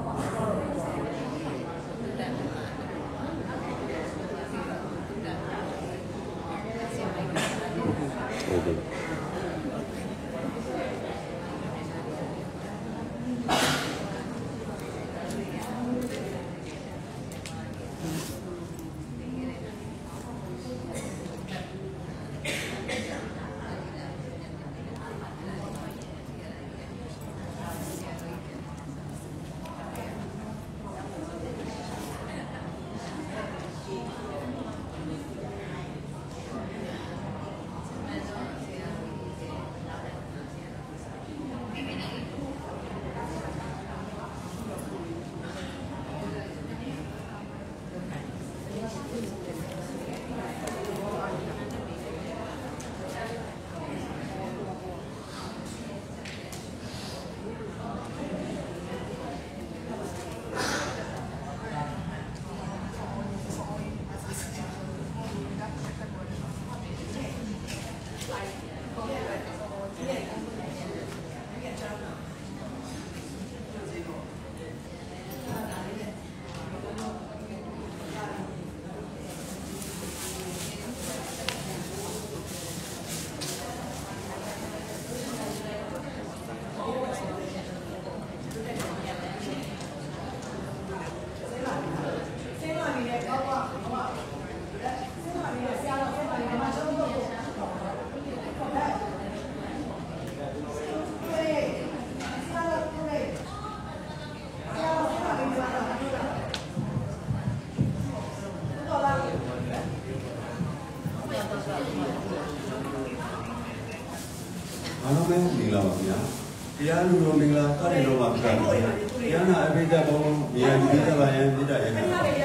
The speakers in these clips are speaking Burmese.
တရားလူတော်မင်္ဂလာစတဲ့တော့မှာပြတယ်။တရားနာအပိဓာဘောမြာယူကြပါရင်ပြတာရဲ့။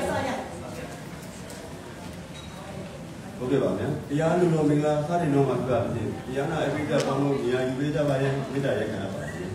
ဟုတ်ကဲ့ပါဗျာ။တရားလူတော်မင်္ဂလာစတဲ့တော့မှာပြတယ်။တရားနာအပိဓာဘောမြာယူကြပါရင်ပြတာရဲ့ခဏပါ။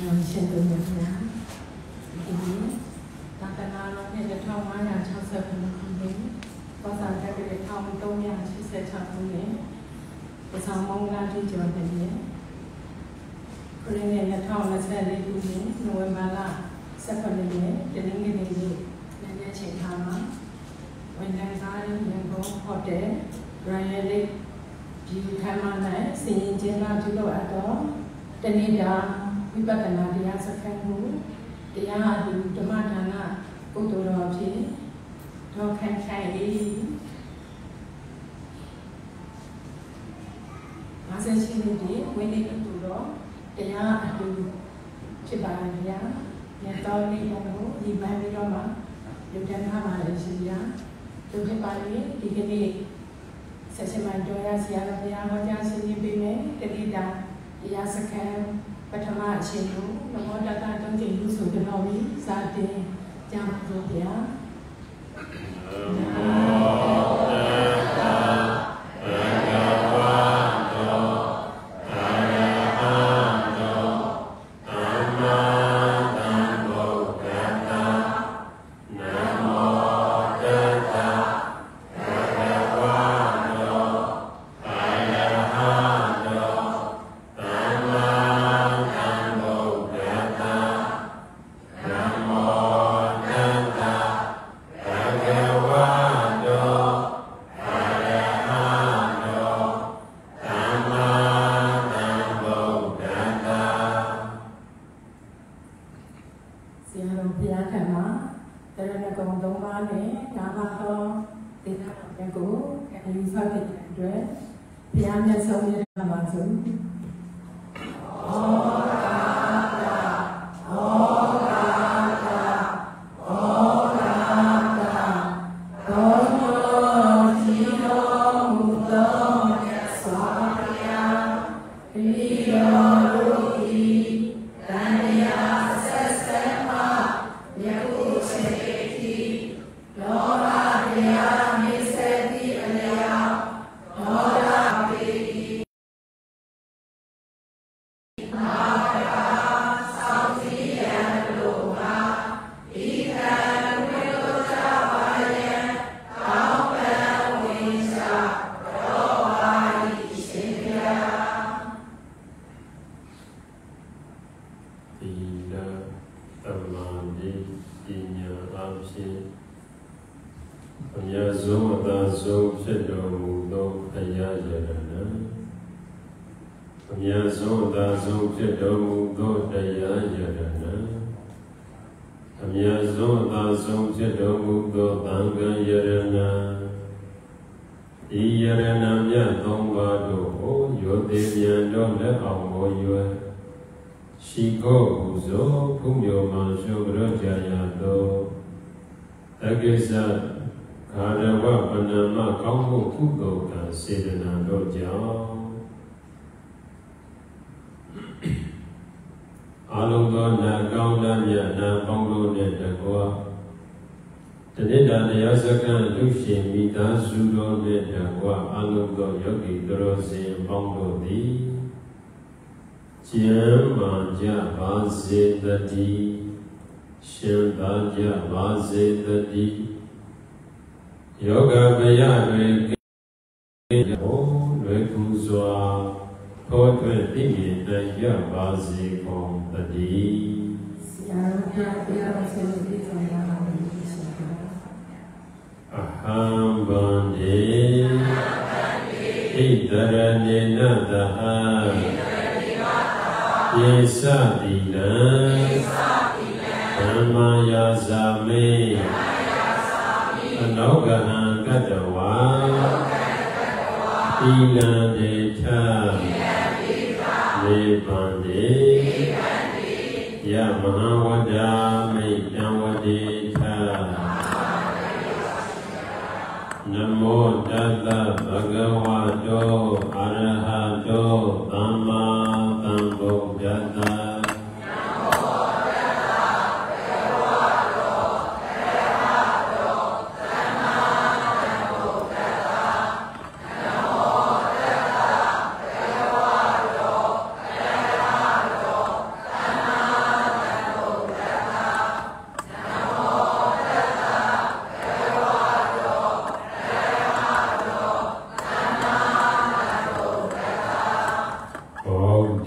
ရှင်တို့များခင်ဗျာဒီနေ့တာတနာတော်နဲ့1560ခုနှစ်ပေါ်စာတက်တဲ့1386ခုနှစ်ပစာမောင်းကားတိကျော်တဲ့နေ့ခရစ်နှစ်2024ခုနှစ်နိုဝင်ဘာလ18ရက်နေ့တနင်္ဂနွေနေ့နေ့ချိန်ထားမှာဝန်ထမ်းသားရင်းရန်ကုန်ဟိုတယ်ရိုင်ယယ်လိတ်ဒီခမ်းမ၌စီရင်ကျင်းပပြုလုပ်အပ်သောတနေ့တာဝိပဿနာတရားစခန်းကိုတရားအတူဓမ္မဒါနပုဒ်တော်ဖြင့်တော်ခန့်ခိုင်၏58နှစ်တည်းဝိနည်းအတူတော်တရားအတူဖြစ်ပါရဲ့ဗျာညတော်လေးကိုဒီပန်းပြီးတော့မှလူတန်းထားပါလေရှင်ဗျာသူဖြစ်ပါလေဒီကနေ့ဆက်စမှန်တော်ရဆရာတော်ဘုရားဟောကြားဆင်းရင်ပေးမယ်တတိတာတရားစခန်းပထမအချိန်ကိုနမောတတတုံးကျင်လူဆိုကြတော်ပြီးစတင်ကြပါစို့ဗျာ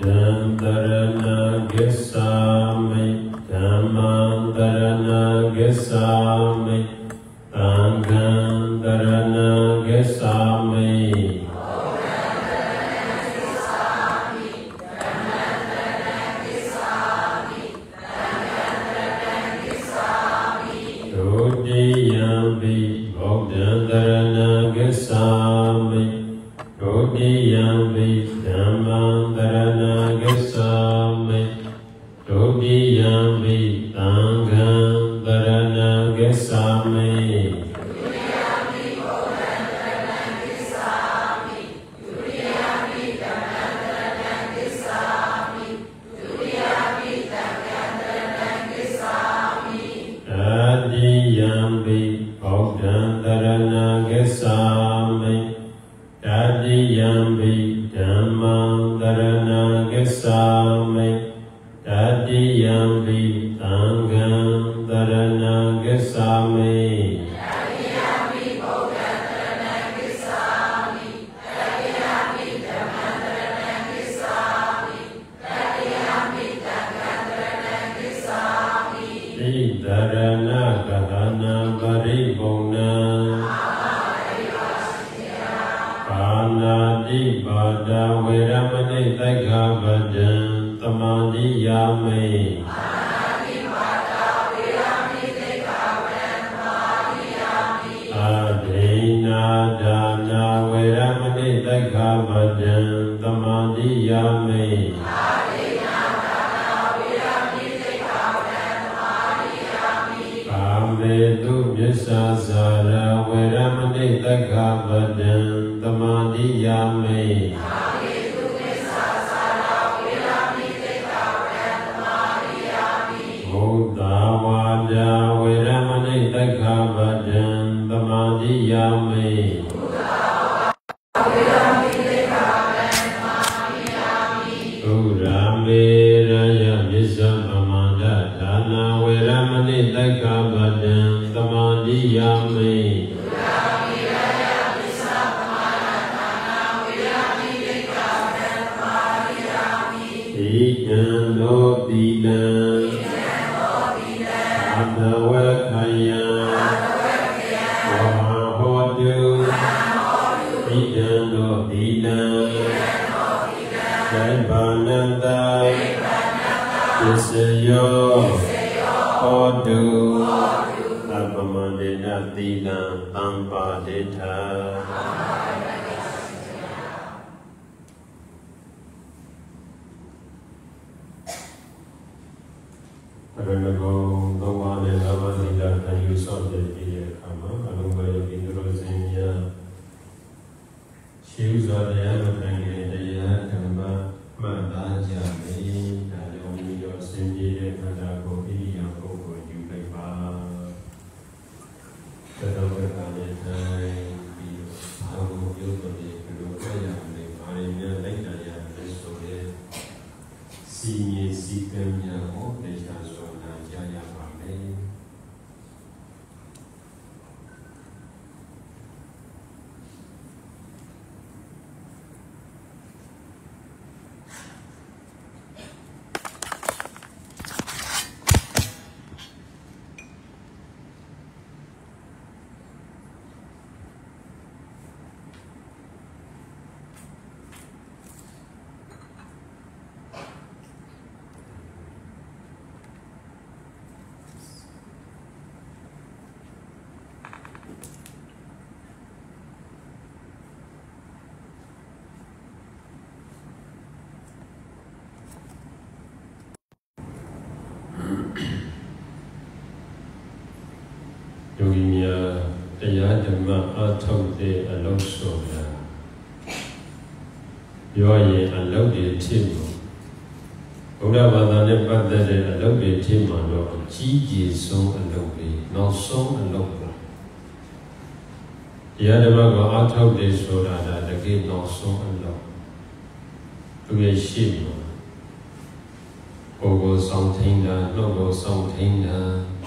ယောဂီများတရားဓမ္မအားထုတ်တဲ့အလုပ်ဆိုတာပြောရင်အလုပ်တွေဖြစ်မှာဘုရားဘာသာနဲ့ပတ်သက်တဲ့အလုပ်တွေဖြစ်မှာတော့အကြီးကြီးဆုံးအလုပ်တွေနောက်ဆုံးအလုပ်ပါတရားဓမ္မကိုအားထုတ်တယ်ဆိုတာဒါတကယ်နောက်ဆုံးအလုပ်သူရဲ့ရှိမှာကိုယ်ကိုဆောင်ထိန်တာနှုတ်ကိုဆောင်ထိန်တာ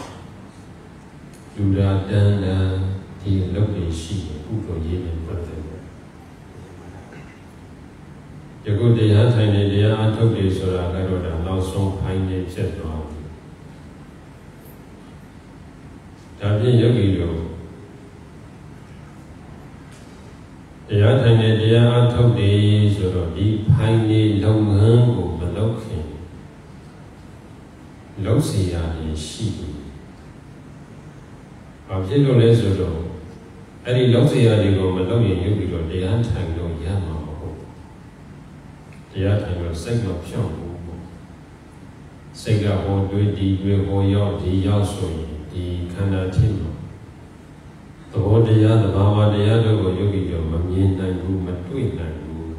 လူရာတန်းတာဒီအလုပ်တွေရှိတယ်ကုသိုလ်ရေးနဲ့ပတ်သက်တယ်ခုတရားထိုင်နေတရားအထုတ်တယ်ဆိုတာကတော့ဒါနောက်ဆုံးဖိုင်းနေဖြစ်သွားပြီဒါဖြင့်ယောဂီတို့တရားထိုင်နေတရားအထုတ်တယ်ဆိုတော့ဒီဖိုင်းနေလုပ်ငန်းကိုမလုပ်ခင်လုပ်စီရရင်ရှိတယ်ဘာဖြစ်လို့လဲဆိုတော့အဲ့ဒီလုပ်စီရတွေကိုမလုပ်ရင်ယောဂီတို့တရားထိုင်လို့ရမှာမဟုတ်တရားထိုင်လို့စိတ်မဖြောင့်ဘူးစိတ်ကဟောတွေးဒီတွေဟောရောက်ဒီရောက်ဆိုရင်ဒီခန္ဓာဖြစ်မှာသဘောတရားသဘာဝတရားတို့ကိုယောဂီတို့မမြင်နိုင်ဘူးမတွေ့နိုင်ဘူး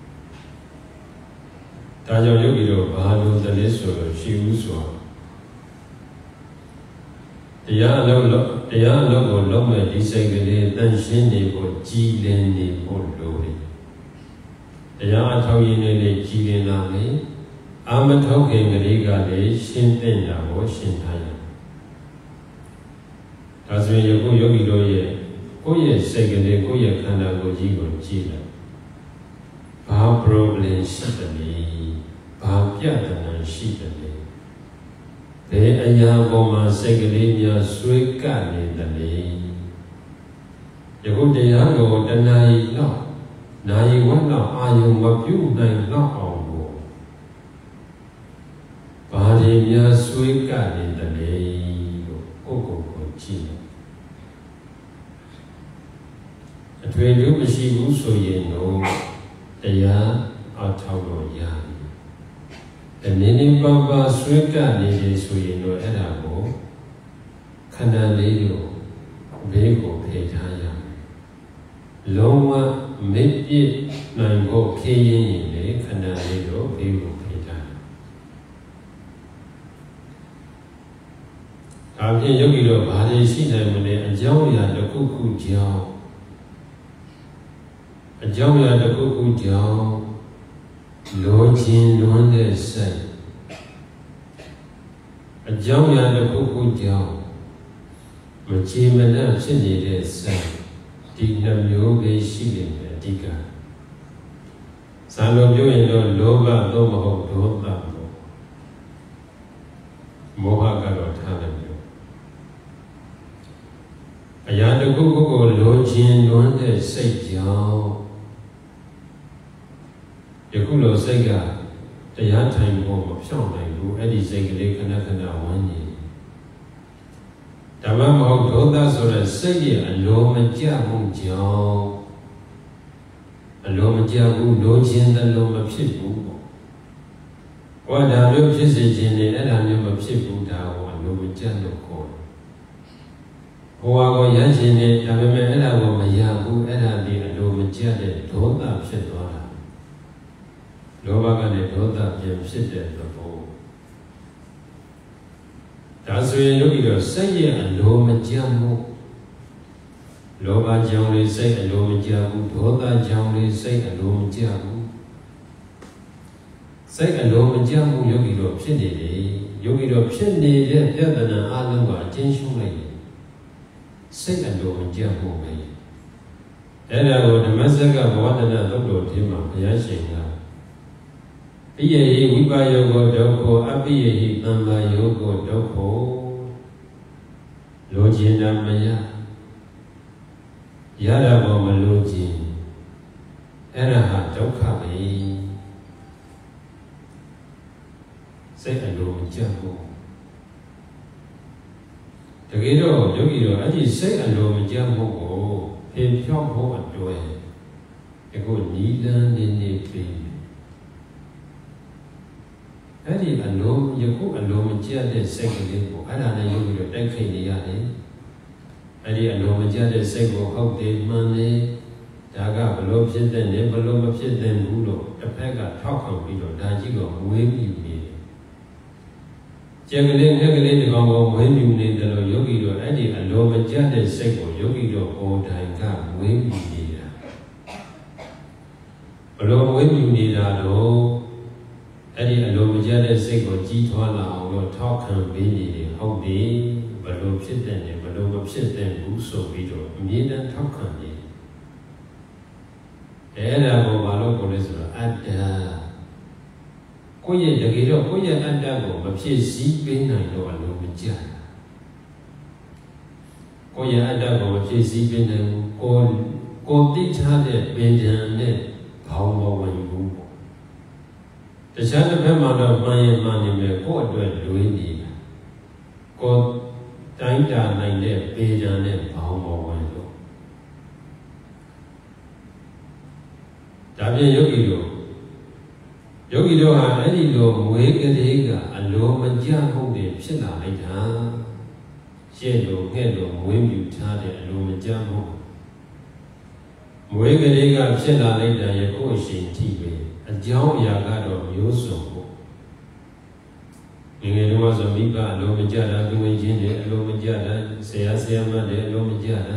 ဒါကြောင့်ယောဂီတို့ဘာလို့သလဲဆိုတော့ရှိဘူးဆိုတရားအလုံးကိုလုံးမဲ့ဒီစိတ်ကလေးတန်ရှင်းနေဖို့ကြည်လင်နေဖို့လိုတယ်တရားအထောက်ရင်းလေးကြည်လင်လာလေအာမထောက်ခင်ကလေးကလည်းရှင်းသိတာကိုရှင်းထားရဒါဆိုရင်ယခုယောဂီတို့ရဲ့ကိုယ့်ရဲ့စိတ်ကလေးကိုယ့်ရဲ့ခန္ဓာကိုယ်ကြီးကိုကြည့်လိုက်ဘာ problem ရှိတယ်လဲဘာပြဿနာရှိတယ်လဲဘယ်အရာပေါ်မှာစိတ်ကလေးများဆွေးကပ်နေတယ်လဲယခုတရားကိုတဏှာကြီးတော့နာယီဝတ်တော့အာယုံမပြုတ်နိုင်တော့အောင်လို့ဘာတွေများဆွေးကပ်နေတယ်လဲလို့ကိုယ့်ကိုယ်ကိုကြည့်အထွေထူးမရှိဘူးဆိုရင်တော့တရားအထောက်လို့ရတယ်နည်းနည်းပါးပါးဆွေးကပ်နေတယ်ဆိုရင်တော့အဲ့ဒါကိုခန္ဓာလေးကိုဘေးကိုဖယ်ထားရမယ်လုံးဝမပြည့်နိုင်ဖို့ခေးရင်လေခန္ဓာလေးကိုဘေးကိုဖယ်ထားဒါဖြင့်ယောဂီတို့ဘာတွေရှိနိုင်မလဲအကြောင်းအရာတစ်ခုခုကြောင့်အကြောင်းအရာတစ်ခုခုကြောင့်လိုချင်လွန်းတဲ့စိတ်အကြောင်းအရာတစ်ခုခုကြောင့်မချေမနှံ့ဖြစ်နေတဲ့စိတ်ဒီနှမျိုးပဲရှိနေတယ်အဓိကဇာလိုပြောရင်တော့လောဘသို့မဟုတ်ဒေါသမောဟကတော့ထားတယ်ပြောအရာတစ်ခုခုကိုလိုချင်လွန်းတဲ့စိတ်ကြောင့်ယခုလိုစိတ်ကတရားထိုင်ဖို့မဖြောင့်နိုင်ဘူးအဲ့ဒီစိတ်ကလေးခဏခဏဝန်းနေဓမ္မမဟုတ်ဒေါသဆိုတဲ့စိတ်ရဲ့အလိုမကျမှုကြောင့်အလိုမကျဘူးလိုချင်တယ်လို့မဖြစ်ဘူးပေါ့ဟောဒါမျိုးဖြစ်စေခြင်းနဲ့အဲ့ဒါမျိုးမဖြစ်ဘူးဒါဟောအလိုမကျလို့ခေါ်ဘဝကိုရခြင်းနဲ့ဒါပေမဲ့အဲ့ဒါကိုမရဘူးအဲ့ဒါဒီအလိုမကျတဲ့ဒေါသဖြစ်သွားတာလောဘကလည်းဒေါသပြန်ဖြစ်တဲ့သဘောဒါဆိုရင်ယောဂီတို့စိတ်ရဲ့အလိုမကျမှုလောဘကြောင့်လေးစိတ်အလိုမကျဘူးဒေါသကြောင့်လေးစိတ်အလိုမကျဘူးစိတ်အလိုမကျမှုယောဂီတို့ဖြစ်နေတယ်ယောဂီတို့ဖြစ်နေတဲ့ပြဿနာအလုံးကအကျဉ်းရှုံးလိုက်တယ်စိတ်အလိုမကျမှုပဲအဲ့ဒါကိုဓမ္မစကဘဝတနာသုတ်တော်ထဲမှာဘုရားရှင်ကပိယဟိဝိပါယောကိုဒုက္ခအပိယဟိသံဃာယောကိုဒုက္ခလိုချင်တာမရရတာပေါ်မလိုချင်အဲ့ဒါဟာဒုက္ခပဲစိတ်အလိုမကျဘူးတကယ်တော့ယောဂီတို့အဲ့ဒီစိတ်အလိုမကျမှုကိုဖြေဖြောက်ဖို့အတွက်အခုနိဒန်းနေပြီအဲ့ဒီအလိုယခုအလိုမကျတဲ့စိတ်ကလေးကိုအဲ့ဒါနဲ့ယောဂီတို့တိုက်ခိုက်နေရတယ်အဲ့ဒီအလိုမကျတဲ့စိတ်ကိုဟုတ်တယ်မှန်တယ်ဒါကဘလို့ဖြစ်တဲ့နဲ့ဘလို့မဖြစ်တဲ့ဘူးလို့တစ်ဖက်ကထောက်ခံပြီးတော့ဒါကြီးကိုဝေးပြီးနေတယ်ကျန်ကလေးငှက်ကလေးဒီကောင်ကိုဝေးပြီးနေတယ်လို့ယောဂီတို့အဲ့ဒီအလိုမကျတဲ့စိတ်ကိုယောဂီတို့ပေါ်တိုင်ကဝေးပြီးနေတာဘလို့ဝေးပြီးနေတာတော့အဲ့ဒီအလိုမကျတဲ့စိတ်ကိုကြီးထွားလာအောင်လို့ထောက်ခံပေးနေတယ်ဟုတ်ပြီဘလို့ဖြစ်တဲ့နဲ့ဘလို့မဖြစ်တဲ့ဘူးဆိုပြီးတော့အမြဲတမ်းထောက်ခံနေအဲ့ဒါကိုဘာလို့ပြောလဲဆိုတော့အတ္တကိုယ့်ရဲ့တကယ်တော့ကိုယ့်ရဲ့အတ္တကိုမဖြစ်စည်းပေးနိုင်တော့အလိုမကျကိုယ့်ရဲ့အတ္တကိုမဖြစ်စည်းပေးနိုင်ဘူးကိုသိထားတဲ့ပင်ဒံနဲ့ဘောင်းမဝင်ဘူးပေါ့တခြားတစ်ဖက်မှာတော့မှန်ရင်မှန်နေမယ်ကိုယ့်အတွက်လွေးနေတာကိုတိုင်းတာနိုင်တဲ့ပင်ဒံနဲ့ဘောင်းမဝင်လို့ဒါပြင်ယောဂီတို့ဟာအဲ့ဒီလိုမွေးကလေးကအလိုမကျမှုတွေဖြစ်လာလိုက်တာရှဲ့လို့ငှက်လို့မွေးမြူထားတဲ့အလိုမကျမှုမွေးကလေးကဖြစ်လာလိုက်တာယခုအချိန်ထိပဲအကြောင်းအရာကတော့မျိုးစုံပေါ့ငယ်ငယ်တုန်းကဆိုမိဘအလိုမကျတာသူငယ်ချင်းတွေအလိုမကျတာဆရာမတွေအလိုမကျတာ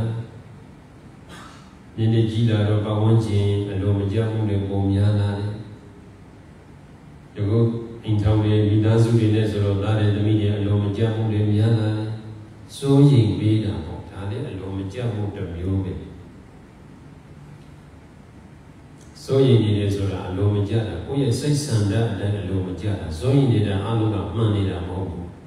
ဒီနေ့ကြီးလာတော့ပတ်ဝန်းကျင်အလိုမကျမှုတွေပုံများလာတယ်ဒီကုအိမ်ထောင်တွေမိသားစုတွေနဲ့ဆိုတော့သားတွေသမီးတွေအလိုမကျမှုတွေများလာတယ်စိုးရိမ်ပေးတာပေါ့ဒါလည်းအလိုမကျမှုတစ်မျိုးပဲစိုးရိမ်နေတယ်ဆိုတာအလိုမကျတာကိုယ့်ရဲ့စိတ်ဆန္ဒအတိုင်းအလိုမကျတာစိုးရိမ်နေတာအလုံးကမှန်နေတာမဟုတ်ဘူး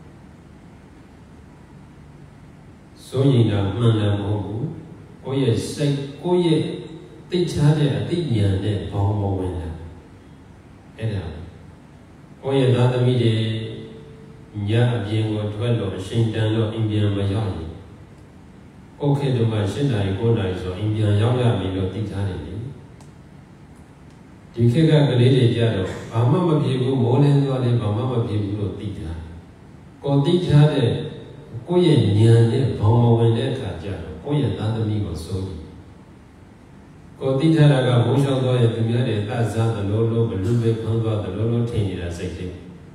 စိုးရိမ်တာမှန်တယ်မဟုတ်ဘူးကိုယ့်ရဲ့စိတ်ကိုယ့်ရဲ့သိချတဲ့အသိဉာဏ်နဲ့ဘောင်းမဝင်တာအဲ့ဒါကိုယ့်ရဲ့သားသမီးတွေညအပြင်ကိုထွက်လို့အချိန်တန်လို့အိမ်ပြန်မရောက်ရင်ကိုယ့်ခေတ္တမှာ7 နာရီ 9 နာရီဆိုအိမ်ပြန်ရောက်ရပြီလို့သိထားတယ်လေဒီခေတ်ကကလေးတွေကြတော့ဘာမှမဖြစ်ဘူးမိုးလင်းသွားတယ်ဘာမှမဖြစ်ဘူးလို့သိထားကိုယ်သိထားတဲ့ကိုယ့်ရဲ့ဉာဏ်နဲ့ဘောင်မဝင်တဲ့အခါကျတော့ကိုယ့်ရဲ့သားသမီးကိုစိုးရိမ်ကိုယ်သိထားတာကမိုးလျှောက်သွားရင်သူများတွေသတ်စားသလိုလိုဘလူပဲဖမ်းသွားသလိုလိုထင်နေတာစိတ်လေး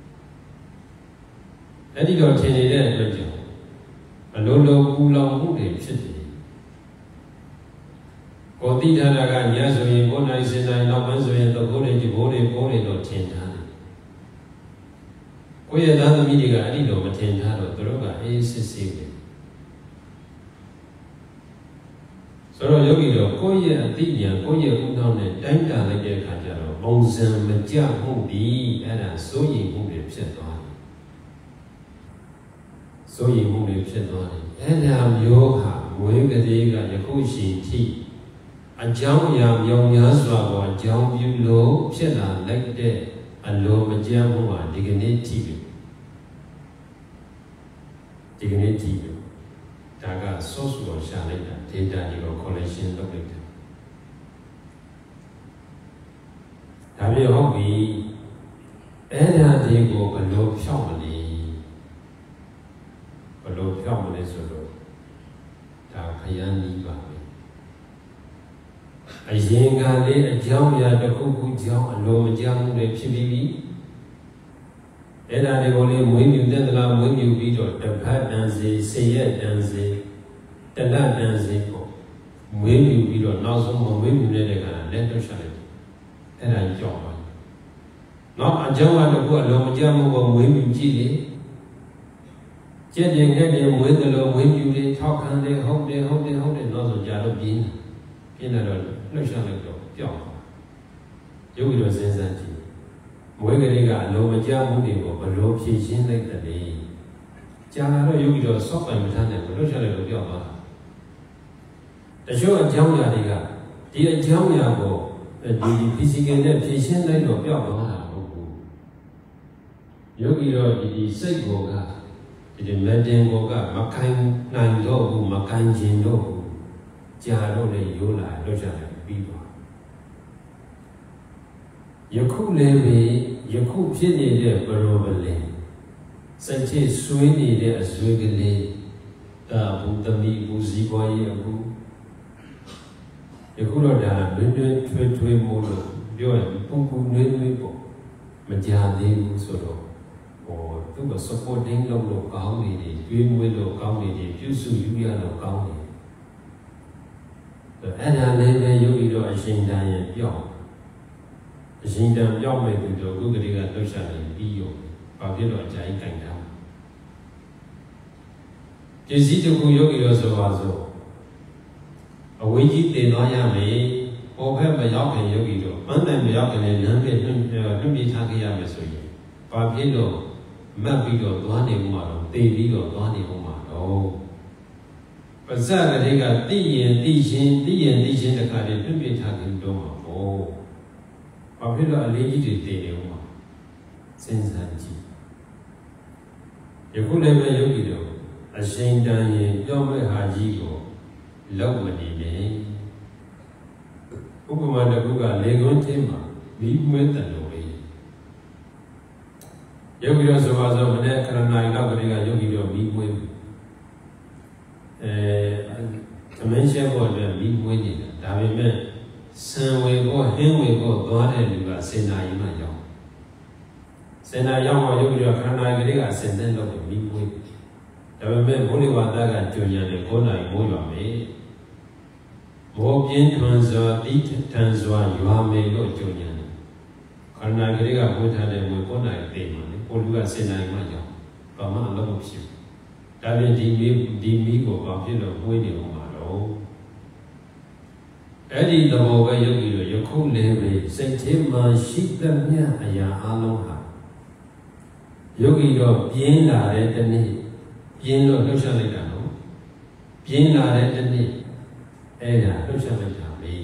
အဲ့ဒီတော့ထင်နေတဲ့အတွက်ကြောင့်အလိုလိုပူလောင်မှုတွေဖြစ်တယ်ကိုယ်သိထားတာကညဆိုရင်9 နာရီ 10 နာရီနောက်ပိုင်းဆိုရင်သဘောတွေကြဘိုးတွေပိုးတွေတော့ထင်ထားတယ်ကိုယ့်ရဲ့သားသမီးတွေကအဲ့ဒီလိုမထင်ထားတော့သူတို့ကအေးစစ်စစ်ပဲဆိုတော့ယောဂီတို့ကိုယ့်ရဲ့အသိဉာဏ်ကိုယ့်ရဲ့ဥဒ္ဒောနဲ့တိုင်းတာလိုက်တဲ့အခါကျတော့ပုံစံမကျမှုဒီအဲ့ဒါစိုးရိမ်မှုတွေဖြစ်သွားတယ်စိုးရိမ်မှုတွေဖြစ်သွားတယ်အဲ့ဒါမျိုးဟာမွေးကလေးကယခုရှိထိအကြောင်းအရာမြောင်များစွာကိုအကြောင်းပြုလို့ဖြစ်လာလိုက်တဲ့အလိုမကျမှုဟာဒီကနေ့ထိပြီဒီကနေ့ထိပြီဒါက source ကိုရှာလိုက်တာ data တွေကို collection လုပ်လိုက်တာဒါပြဟုတ်ပြီအဲ့ဒါတွေကိုဘယ်လိုဖြောက်မလဲဘယ်လိုဖြောက်မလဲဆိုတော့ဒါခရမ်းနီးပါပဲအရင်ကလေးအကြောင်းအရာတစ်ခုခုကြောင့်အလိုမကျမှုတွေဖြစ်ပြီးပြီအဲ့ဒါတွေကိုလေမွေးမြူတဲ့လားမွေးမြူပြီးတော့တပတ်တန်စီစေရက်တန်စီတလတ်တန်စီပေါ့မွေးမြူပြီးတော့နောက်ဆုံးမမွေးမြူတဲ့ကလည်းတော့ရှာလိုက်အဲ့ဒါကြောက်ပါနောက်အကြောင်းအရာတစ်ခုအလိုမကျမှုကိုမွေးမြူကြည့်လေကျက်တင်ခဲ့တယ်မွေးတယ်လို့မွေးမြူတယ်ထောက်ခံတယ်ဟုတ်တယ်နောက်ဆိုကြာတော့ပြင်းလာတော့လှုပ်ရှားလိုက်တော့ကြောက်ရုပ်ပြီးတော့စဉ်းစားကြည့်မွေးကလေးကအလိုမကျမှုတွေကိုဘလို့ဖြည့်ရှင်းလိုက်တယ်ကြာလာတော့ရုပ်ပြီးတော့စောက်ပိုင်မထားနိုင်ဘူးလှုပ်ရှားလိုက်တော့ကြောက်သွားတချို့အကြောင်းအရာတွေကဒီအကြောင်းအရာကိုဒီ physical နဲ့ဖြည့်ရှင်းလိုက်တော့ကြောက်သွားတာဟုတ်ဘူးရုပ်ပြီးတော့ဒီစိတ်ကိုကဒီ mental ကိုကမကိုင်းနိုင်တော့ဘူးမကိုင်းခြင်းတော့ဘူးကြာတော့လေရိုးလာလှုပ်ရှားလိုက်ပြီးသွားယခုလည်းပဲယခုဖြစ်နေတဲ့ problem စိတ်ချဆွေးနေတဲ့အဆွေးကလေးဒါဘုဒ္ဓမီဘူဇီပွားရေးအခုယခုတော့ဒါလွင်ထွေးမို့လို့ပြောရင်ပူနွေးပေါ့မကြသေးဘူးဆိုတော့သူက supporting လုပ်လို့ကောင်းနေတယ်တွေးမွေးလို့ကောင်းနေတယ်ပြုစုယူရလို့ကောင်းနေတယ်အဲ့ဒါလည်းပဲယုတ်ပြီးတော့အရှင်တန်ရဲ့ပြောင်းအရှင်တန်ပြောင်းမဲ့သူတို့ကုက္ကတိကလှုပ်ရှားနေပြီးရောဘာဖြစ်တော့အကြိုင်းကြိုင်တာပစ္စည်းတစ်ခုယုတ်ပြီးတော့ဆိုပါစို့အဝိကြီးတင်သွားရမယ်ဟောဘက်မရောက်ခင်ယုတ်ပြီးတော့ပန်းတိုင်မရောက်ခင်လည်းလမ်းပဲနှွှင့်ပြထားခဲ့ရမယ်ဆိုရင်ဘာဖြစ်လို့မတ်ပြီးတော့သွားနေဦးမှာတော့တည်ပြီးတော့သွားနေဦးမှာတော့ပါဇက်ကလေးကသိရင်သိချင်းတခါတည်းပြပြထားပြီးတော့မှာပေါ့ဘာဖြစ်လို့အလေးကြီးတွေတည်နေဦးမှာစဉ်းစားကြည့်ယခုလည်းပဲယောဂီတို့အရှင်တန်ရင်ပြောမဲ့ဟာကြီးကိုလောက်မနေနဲ့ဥပမာတစ်ခုကလေကွန်းထင်းမှာမိမွေးတယ်လို့ပဲယောဂီတို့ဆိုပါစို့မနေ့ခရဏာရီလောက်ကလေးကယောဂီတို့မိမွေးသမင်းရှဲဖို့အတွက်မိမွေးနေတာဒါပေမဲ့စံဝေဖို့ဟင်းဝေဖို့သွားတဲ့လူကစေနာရီမှရောက်စေနာရောက်မှယောဂီတို့ခရဏာရီကလေးကစင်တဲ့လို့မိမွေးဒါပေမဲ့ဘုရားဝါဒကကြွညာတဲ့9နာရီမိုးရွာမယ်မိုးပြင်းထွန်းစွာတိထန်စွာရွာမယ်လို့ကြွညာတယ်ခန္ဓာကလေးကဘုထားတဲ့မိုး9နာရီသိမှလေကိုလူကစေနာရီမှရောက်ဘာမှအလုပ်မဖြစ်ဘူးဒါပြင်ဒီမီးကိုဘာဖြစ်လို့မွေးနေအောင်မှာတော့အဲ့ဒီသဘောပဲယောဂီတို့ယခုလည်းပဲစိတ်ထဲမှာရှိသမျှအရာအလုံးဟာယောဂီတို့ပြင်းလာတဲ့တနေ့ပြင်းလို့လှုပ်ရှားလိုက်တာနော်ပြင်းလာတဲ့တနေ့အဲ့ဒါလှုပ်ရှားလိုက်တာပဲ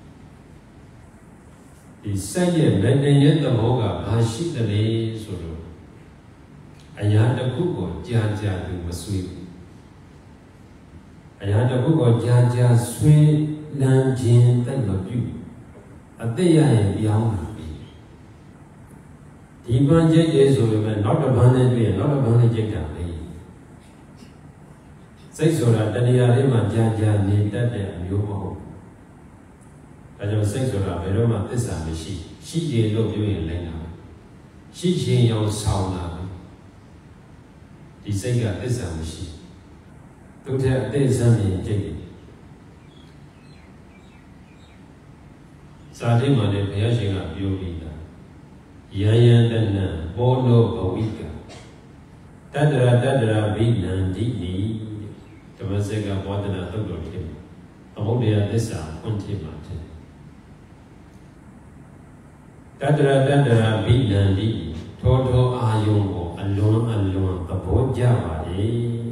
ဒီစိတ်ရဲ့လက်တင်ရဲ့သဘောကဘာရှိတယ်လဲဆိုတော့အရာတစ်ခုကိုကြာကြာသူမဆွေးဘူးအရာတစ်ခုကိုကြာကြာဆွေးလန်းခြင်းတက်မပြုအသက်ရရင်ပြောင်းလာပြီဒီပန်းကျိတ်ရဲ့ဆိုပေမဲ့နောက်တစ်ပန်းနဲ့တွေ့ရင်နောက်တစ်ပန်းနဲ့ကျိတ်တာလေစိတ်ဆိုတာတဏှာလေးမှာကြာကြာနေတတ်တဲ့အမျိုးမဟုတ်ဘူးဒါကြောင့်စိတ်ဆိုတာဘယ်တော့မှသစ္စာမရှိရှိရလို့ပြောရင်လည်းနာရှိခြင်းရောဆောင်လာဒီစိတ်ကသစ္စာမရှိသူထက်အသေးစမ်းမြင်ကြည့်စာတိမှာလည်းဘုရားရှင်ကပြောပြီးသားယံယံတဏံဘောနောဘဝိကတတ္တရာဘိနန္တိနိဓမ္မစကဘောဓနာသုတ်တော်ဖြစ်သမုဒ္ဒရာသစ္စာဖွင့်ဖြစ်မှာဖြစ်တတ္တရာဘိနန္တိထိုအာယုံကိုအလွန်သဘောကျပါလေ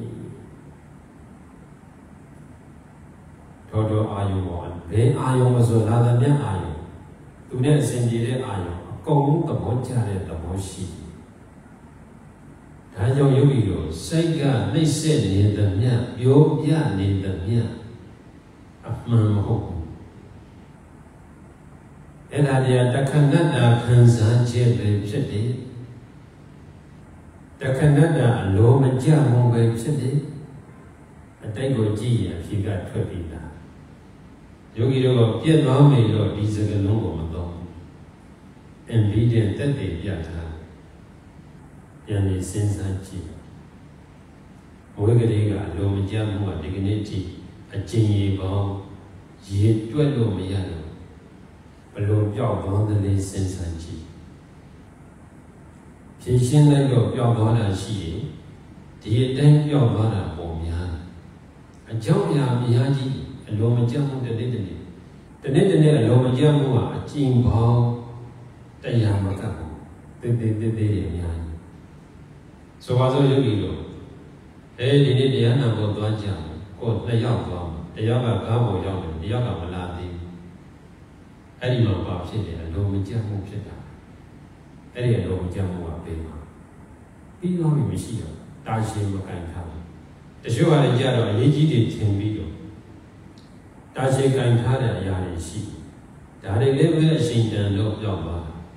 ထိုအာယုံကိုဘယ်အာယုံမဆိုလာတဲ့မြတ်အာယုံသူနဲ့အစဉ်ပြေတဲ့အာယုံအကုန်လုံးသဘောကျတဲ့သဘောရှိဒါကြောင့်ယောဂီတို့စိတ်ကနှိမ့်ဆက်နေတဲ့မြတ်ပြောပြနေတဲ့မြတ်အမှန်မဟုတ်ဘူးအဲ့ဒါတရားတခဏတာခံစားခြင်းပဲဖြစ်တယ်တခဏတာအလိုမကျမှုပဲဖြစ်တယ်အတိတ်ကိုကြည့်ရင်အဖြေကထွက်ပြီးသားယောဂီတို့ကပြည့်သွားမယ်လို့ဒီစကားလုံးကိုမသုံးဘူးအင်ဗီဒင်တက်တည်ပြထားပြန်ပြီးစဉ်းစားကြည့်ဝိကလေးကအလိုမကျမှုကဒီကနေ့ထိအကျဉ်းရေပေါင်းရေတွက်လို့မရတော့ဘလို့ပြောက်သွားသလဲစဉ်းစားကြည့်ဖြည့်ရှင်းလိုက်တော့ပြောက်သွားတာရှိရင်ဒီအတိုင်းပြောက်သွားတာပုံများအကြောင်းအရာအများကြီးအလိုမကျမှုတနေ့အလိုမကျမှုကအကျဉ်းပေါင်းတရားမကဘူးတေးရများကြီးဆိုပါစို့ယောဂီတို့ဒီနေ့တရားနာဖို့သွားကြကို2ယောက်သွားမှာတယောက်ကကားပေါ်ရောက်တယ်တယောက်ကမလာသေးဘူးအဲ့ဒီမှာဘာဖြစ်လဲအလိုမကျမှုဖြစ်တာအဲ့ဒီအလိုမကျမှုကပေးမှာပြီးတော့မရှိတော့တာရှည်မကန်ထားဘူးတချို့ကလည်းကြတော့အရေးကြီးတွေထင်ပြီးတော့တာရှည်ကန်ထားတဲ့အရာတွေရှိဒါတွေလည်းပဲအရှင်တန်လို့ပြောပါ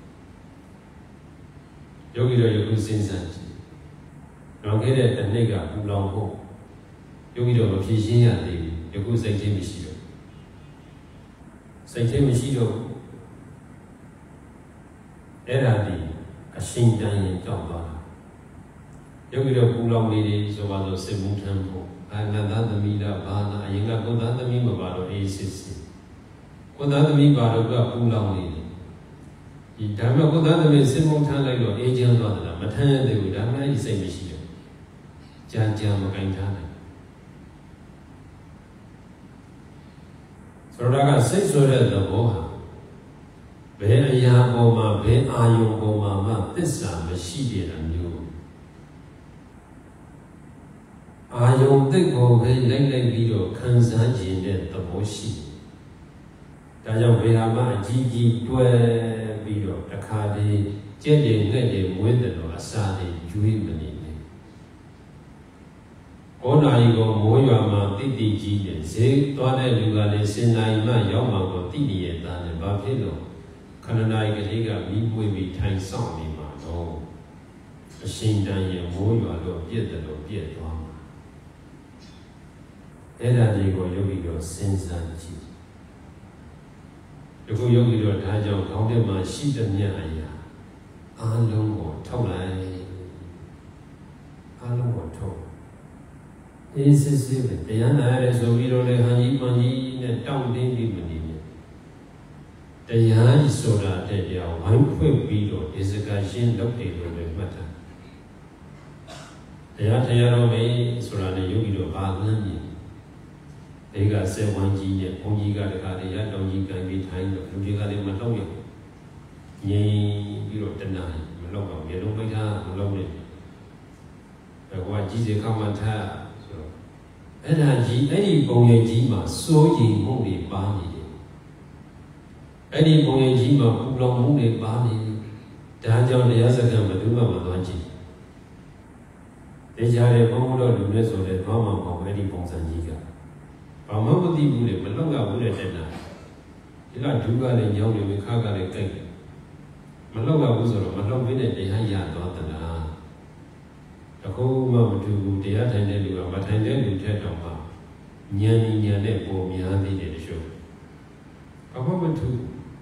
ယောဂီတို့ယခုစဉ်းစားကြည့်နောက်ခဲ့တဲ့တစ်နှစ်ကပူလောင်ဖို့ယောဂီတို့မဖြေရှင်းရသေးဘူးယခုစိတ်ချင်းမရှိတော့အဲ့ဒါဒီအရှင်တန်ရင်ကြောက်သွားတာယောဂီတို့ပူလောင်နေတယ်ဆိုပါတော့စစ်မှုထမ်းဖို့အနန္တသမီးလားဘာနာအရင်ကကိုသားသမီးမပါတော့အေးစစ်ကိုသားသမီးပါတော့ကပူလောင်နေတယ်ဒီဓမ္မကိုသားသမီးစစ်မှုထမ်းလိုက်တော့အေးချမ်းသွားတယ်မထမ်းရသေးဘူးဒါမှလည်းစိတ်မရှိတော့ကြာမကင်ထားနိုင်ဆိုတော့ကစိတ်ဆိုတဲ့သဘောဟာဘယ်အရာပေါ်မှာဘယ်အာယုံပေါ်မှာမှသစ္စာမရှိတဲ့မျိုးအာယုံသိကိုပဲလိုက်ပြီးတော့ခံစားခြင်းတဲ့သဘောရှိဒါကြောင့်ဘယ်ဟာမှအကြီးကြီးတွဲပြီးတော့တစ်ခါတည်းကြက်တွေငှက်တွေမွေးတယ်လို့အစာတွေကျွေးမနေနဲ့9 နာရီကိုမိုးရွာမှာတိတိကြီးတယ်ဈေးသွားတဲ့လူကလည်း10 နာရီမှရောက်မှာကိုတိတိရဲ့သားနဲ့ဘာဖြစ်လို့9 နာရီကလေးကမီးမွေးပြီးထိုင်ဆောင်နေမှာတော့အရှင်တန်ရဲ့မိုးရွာတော့ပြည့်တယ်လို့ပြည့်သွားမှာအဲ့ဒါတွေကိုယောဂီတို့စဉ်းစားကြည့်ဒီခုယောဂီတို့ဒါကြောင့်ခေါင်းထဲမှာရှိတဲ့မြတ်အရာအားလုံးကိုထုတ်လိုက်အားလုံးကိုထုတ်အေးစစ်စစ်ပဲတရားနာရဲဆိုပြီးတော့လေဟန်ကြီးမှန်ကြီးနဲ့တောင့်တင်းပြီးမနေနဲ့တရားကြီးဆိုတာတဲ့တရားဝိုင်းဖွင့်ပြီးတော့ဒီစကားရှင်းလုပ်တယ်လို့လည်းမှတ်တာတရားတရားတော်ပဲဆိုတာနဲ့ယောဂီတို့ဘာမှန်းမြင်ဒီကစေဝန်းကြီးနဲ့ဘုန်းကြီးကတခါတည်းရတောင်ကြီးကန်ပြီးထိုင်းတော့လူတွေကလည်းမတော့ရငြိမ်ပြီးတော့တနာမလောက်တော့ရေလုံးပိတ်ထားမလောက်နဲ့ဘဝကြီးစေခမှထားဆိုတော့အဲ့ဒါကြီးအဲ့ဒီပုံရိပ်ကြီးမှာစိုးရိမ်မှုတွေပါနေတယ်အဲ့ဒီပုံရိပ်ကြီးမှာပူလောင်မှုတွေပါနေဒါကြောင့်တရားစကားဘယ်သူမှမသွားကြည့်တရားရဲ့ဘုန်းတော်လူနဲ့ဆိုတဲ့ဘာမှမဟုတ်အဲ့ဒီပုံစံကြီးကဘာမှမသိဘူးလေမလောက်ရဘူးတဲ့တက်တာဒီကဒုက္ခနဲ့ညောင်းနေခါကလည်းကြိုက်မလောက်ရဘူးဆိုတော့မလောက်ပြီးတဲ့တရားရသွားသလားတခုမှမတူဘူးတရားထိုင်တဲ့လူကမထိုင်တဲ့လူထက်တော့မှဉာဏ်ဉာဏ်နဲ့ပုံများသေးတယ်တချို့ဘာမှမတူ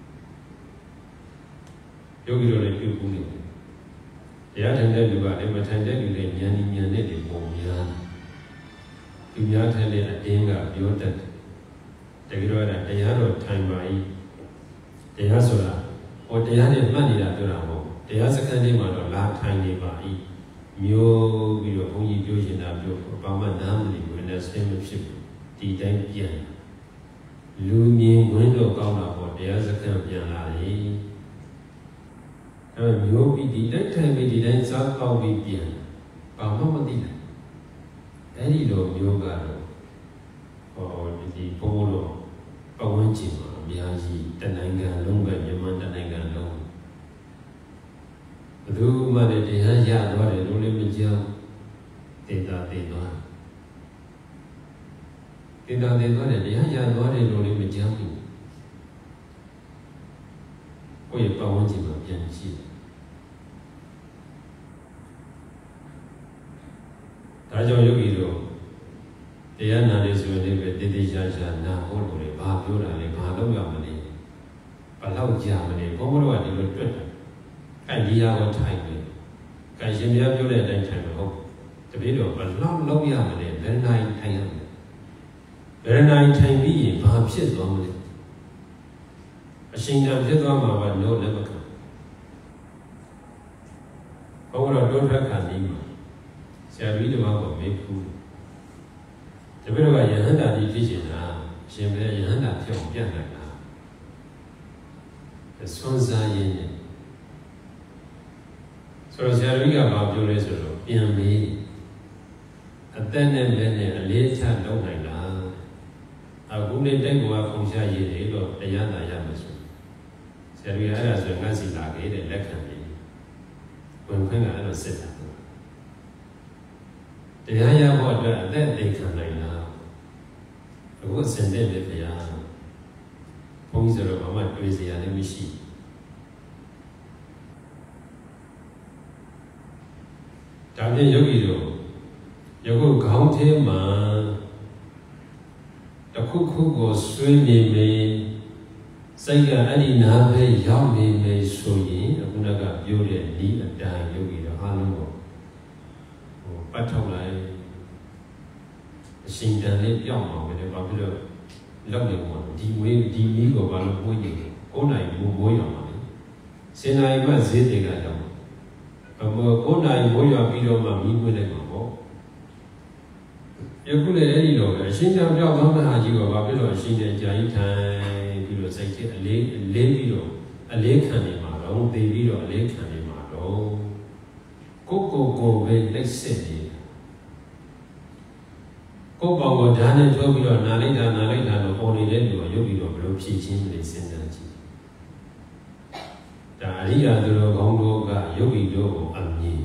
ယောဂီတို့လည်းပြုဘူးနေတယ်တရားထိုင်တဲ့လူကလည်းမထိုင်တဲ့လူနဲ့ဉာဏ်ဉာဏ်နဲ့ပုံများသူများထိုင်တဲ့အတင်းကပြောတတ်တယ်တကယ်တော့တရားတော်ထိုင်ပါ၏တရားဆိုတာဟောတရားနဲ့မှတ်နေတာပြောတာမဟုတ်တရားစခန်းလေးမှာတော့လာထိုင်နေပါ၏မျိုးပြီးတော့ဘုန်းကြီးပြောရှင်တာပြောဘာမှနားမလည်ဘူးနဲ့ဆင်းမဖြစ်ဘူးဒီတိုင်းပြန်လူမြင်ဝင်တော့ကောင်းတာပေါ့တရားစခန်းပြန်လာတယ်အဲမျိုးပြီးဒီတိုင်းထိုင်ပြီးဒီတိုင်းစားကောက်ပြီးပြန်ဘာမှမသိဘူးအဲ့ဒီလိုမျိုးကတော့ဟောဒီဘုန်းတော်ပတ်ဝန်းကျင်မှာအများကြီးတနိုင်ငံလုံးပဲမြန်မာတနိုင်ငံလုံးဘယ်သူမှလည်းတရားရသွားတယ်လို့လည်းမကြောက်တေတာတေသွားတယ်တရားရသွားတယ်လို့လည်းမကြောက်ဘူးကိုယ့်ရဲ့ပတ်ဝန်းကျင်မှာပြန်ကြည့်ဒါကြောင့်ယောဂီတို့တရားနာနေဆိုရင်လည်းတည်တည်ချာချာနာဖို့လို့လေဘာပြောတာလဲဘာလုပ်ရမလဲဘလောက်ကြာမလဲဘုန်းဘုရားကဒီလိုတွေ့တယ်အဲ့ဒီဟာကိုထိုင်တယ်ကံရှင်များပြောတဲ့အတိုင်းထိုင်မဟုတ်တပည့်တော်ဘလောက်လုပ်ရမလဲဘယ်နိုင်ထိုင်ရမလဲဘယ်နိုင်ထိုင်ပြီးရင်ဘာဖြစ်သွားမလဲအရှင်တန်ဖြစ်သွားမှာကလို့လည်းမခံဘုန်းဘုရားတို့ထက်ခံပြီးမှာဆရာကြီးတော်ကမေးဘူးတပည့်တော်ကယဟန္တာကြီးဖြစ်ချင်တာရှင်ဘယ်ယဟန္တာဖြစ်အောင်ပြန်နိုင်တာဆွမ်းစားရင်းနဲ့ဆိုတော့ဆရာကြီးကဘာပြောလဲဆိုတော့ပြန်ပြီးအသက်နဲ့လက်နဲ့အလေးချလုပ်နိုင်လားအခုနေ့တိုက်ကွာဖုန်ရှားရည်တယ်လို့တရားနာရမှာဆိုဆရာကြီးအဲ့ဒါဆိုငါစီလာခဲ့တဲ့လက်ခံပြီးဝင်ခွင့်ကအဲ့လိုစစ်တာတရားရဖို့အတွက်အသက်သိခံနိုင်လားအခုအစဉ်နဲ့ပဲဘုရားဘုန်းကြီးဆိုတော့ဘာမှတွေးစရာလည်းမရှိဒါဖြင့်ယောဂီတို့ယခုခေါင်းထဲမှာတစ်ခုခုကိုဆွေးနေမယ်စိတ်ကအဲ့ဒီနားပဲရောက်နေမယ်ဆိုရင်အခုနကပြောတဲ့ဒီအတိုင်းယောဂီတို့အားလုံးကိုပတ်ထုတ်လိုက်အရှင်တန်လေးပြောင်းအောင်ပဲဘာဖြစ်လို့လောက်နေမှာဒီမီးကိုဘာလို့ပွင့်နေလဲ9 နိုင်မိုးရွာမှာလေ10 နိုင်မှဈေးတွေကရောက်မှာ9 နိုင်မိုးရွာပြီးတော့မှမီးပွင့်လိုက်မှာပေါ့ယခုလည်းအဲ့ဒီလိုပဲအရှင်တန်ပြောင်းသွားမှဟာကြီးကဘာဖြစ်လို့အရှင်တန်ကြာကြီးထိုင်ပြီးတော့စိတ်ချင်းအလေးပြီးတော့အလေးခံနေမှာတော့သိပြီးတော့အလေးခံနေမှာတော့တော့ကိုပဲလက်ဆက်နေကိုပေါင်းကိုဓာတ်နဲ့ထိုးပြီးတော့နာလိုက်တာလို့ပေါ်နေတဲ့လူကရုပ်ပြီးတော့ဘယ်လိုဖြည့်ချင်းလဲစဉ်းစားကြည့်ဒါအရိယာသူတော်ကောင်းတို့ကရုပ်ပြီးတော့အမြင်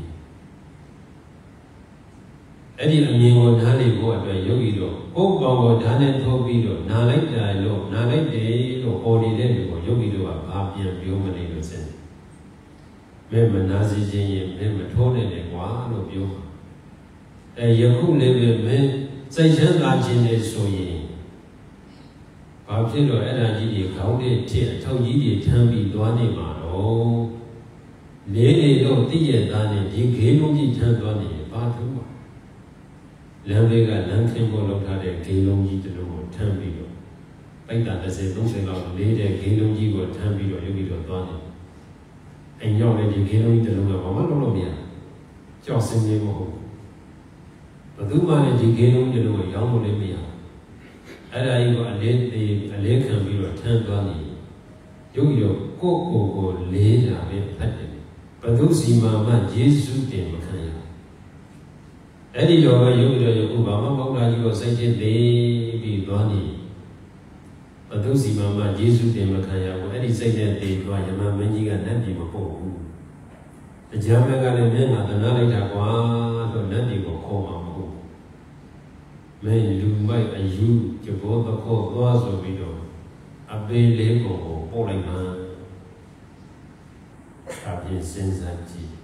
အဲ့ဒီအမြင်ကိုဓာတ်လေးကိုအတွက်ရုပ်ပြီးတော့ကိုပေါင်းကိုဓာတ်နဲ့ထိုးပြီးတော့နာလိုက်တယ်လို့ပေါ်နေတဲ့လူကိုရုပ်ပြီးတော့ဘာပြန်ပြောမနေလို့စဉ်းမဲမနာစီခြင်းရင်မဲမထိုးနေတယ်ကွာလို့ပြောယခုလည်းပဲမဲစိတ်ချမ်းသာခြင်းနဲ့ဆိုရင်ဘာဖြစ်လို့အဲ့ဒါကြီးတွေခေါင်းလေးထည့်အထောက်ကြီးတွေထမ်းပြီးသွားနေမှာတော့လေးတွေတော့တည့်ရသားနဲ့ဒီခေလုံးကြီးထမ်းသွားနေရင်ဘာထူးပါလမ်းလေးကလမ်းခင်းဖို့လုပ်ထားတဲ့ခေလုံးကြီးတစ်လုံးကိုထမ်းပြီးတော့ပိုက်တာ30-30လောက်လေးတဲ့ခေလုံးကြီးကိုထမ်းပြီးတော့ရုပ်ပြီးတော့သွားနေအိမ်ရောက်တဲ့ဒီခေလုံးကြီးတစ်လုံးကဘာမှလုပ်လို့မရကြောက်စင်းနေမဟုတ်ဘယ်သူမှလည်းဒီခေလုံးကြီးတစ်လုံးကိုရောင်းလို့လည်းမရအဲ့ဒါကြီးကအလေးခံပြီးတော့ထမ်းသွားနေရုပ်ပြီးတော့ကိုလေးလာပဲဖတ်တယ်ဘယ်သူစီမာမှယေရှုတင်မခံရအဲ့ဒီတော့ရုပ်ပြီးတော့ယခုဘာမှမဟုတ်တာကြီးကိုစိတ်ချင်းသေးပြီးသွားနေဘသူစီမာမှယေရှုတင်မခံရဘူးအဲ့ဒီစိတ်နဲ့တည်သွားယမမင်းကြီးကနတ်ပြည်မပို့ဘူးတရားမကလည်းမျက်နှာသနာလိုက်တာကွာလို့နတ်ပြည်ကိုခေါ်မှာမဟုတ်ဘူးမင်းလူမိုက်အယူကြဘောတခေါ်သွားဆိုပြီးတော့အပေးလေးကိုပို့လိုက်မှာအပြင်စဉ်းစားကြည့်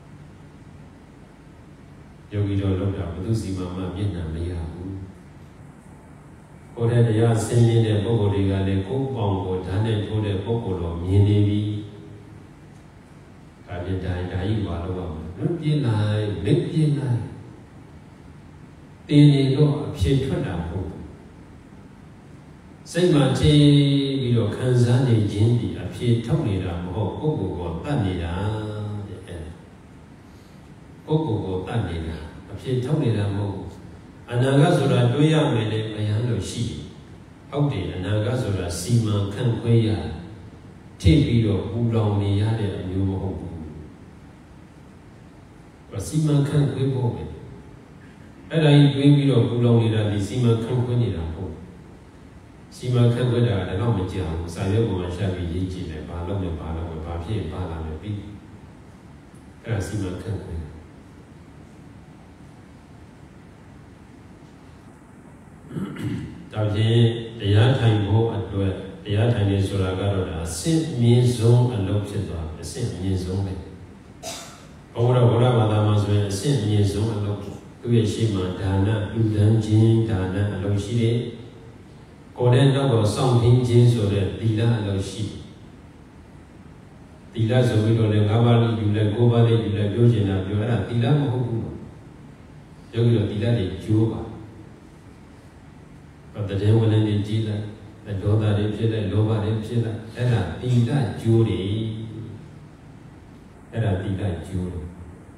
ယောဂီတော်လောက်တာဘသူစီမာမှမျက်နှာမရဘူးကိုယ်တဲ့တရားဆင်းရဲတဲ့ပုဂ္ဂိုလ်တွေကလည်းကိုယ်ပေါင်းကိုဓာတ်နဲ့ထိုးတဲ့ပုဂ္ဂိုလ်တော်မြင်နေပြီဒါပြင်တိုင်းဒါကြီးပါလို့ပါလို့ပြင်းလိုက်လက်ပြင်းလိုက်တင်းနေတော့အဖြစ်ထွက်တာမဟုတ်စိတ်မှချင်းပြီးတော့ခံစားနေခြင်းဒီအဖြစ်ထုတ်နေတာမဟုတ်ပုဂ္ဂိုလ်ကိုတတ်နေတာတဲ့ပုဂ္ဂိုလ်ကိုတတ်နေတာအဖြစ်ထုတ်နေတာမဟုတ်အနာဂတ်ဆိုတာတွေးရမယ်လေမယမ်းလို့ရှိဟုတ်တယ်အနာဂတ်ဆိုတာစီမံခန့်ခွဲရထိပြီးတော့ပူလောင်နေရတဲ့အမျိုးမဟုတ်ဘူးစီမံခန့်ခွဲဖို့ပဲအဲ့ဒါကြီးတွေးပြီးတော့ပူလောင်နေတာဒီစီမံခန့်ခွဲနေတာဟုတ်စီမံခန့်ခွဲတာတော့မကြောက်ဘူးစာရွက်ပေါ်မှာရှာပြီးရေးကြည့်တယ်ဘာလုပ်လဲဘာဖြစ်ဘာလာလဲပြီးအဲ့ဒါစီမံခန့်ခွဲဒါဖြင့်တရားထိုင်ဖို့အတွက်တရားထိုင်နေဆိုတာကတော့ဒါအစစ်မြင့်ဆုံးအလုပ်ဖြစ်သွားအစစ်မြင့်ဆုံးပဲဘုရားဘာသာမှာဆိုရင်အစစ်မြင့်ဆုံးအလုပ်သူရဲ့ရှိမှဒါနလူဒန်းခြင်းဒါနအလုပ်ရှိတယ်ကိုယ်နဲ့တော့စောင့်ထိန်ခြင်းဆိုတဲ့သီလအလုပ်ရှိသီလဆိုပြီးတော့လည်း၅ပါးလေးယူလိုက်၉ပါးလေးယူလိုက်ပြောချင်တာပြောအဲ့ဒါသီလမဟုတ်ဘူးယောဂီတို့သီလတွေကျိုးပါတည်းဝင်နေကြည့်လိုက်ဒေါသတွေဖြစ်လိုက်လောဘတွေဖြစ်လိုက်အဲ့ဒါသီလကျိုးတွေအဲ့ဒါသီလကျိုးတွေ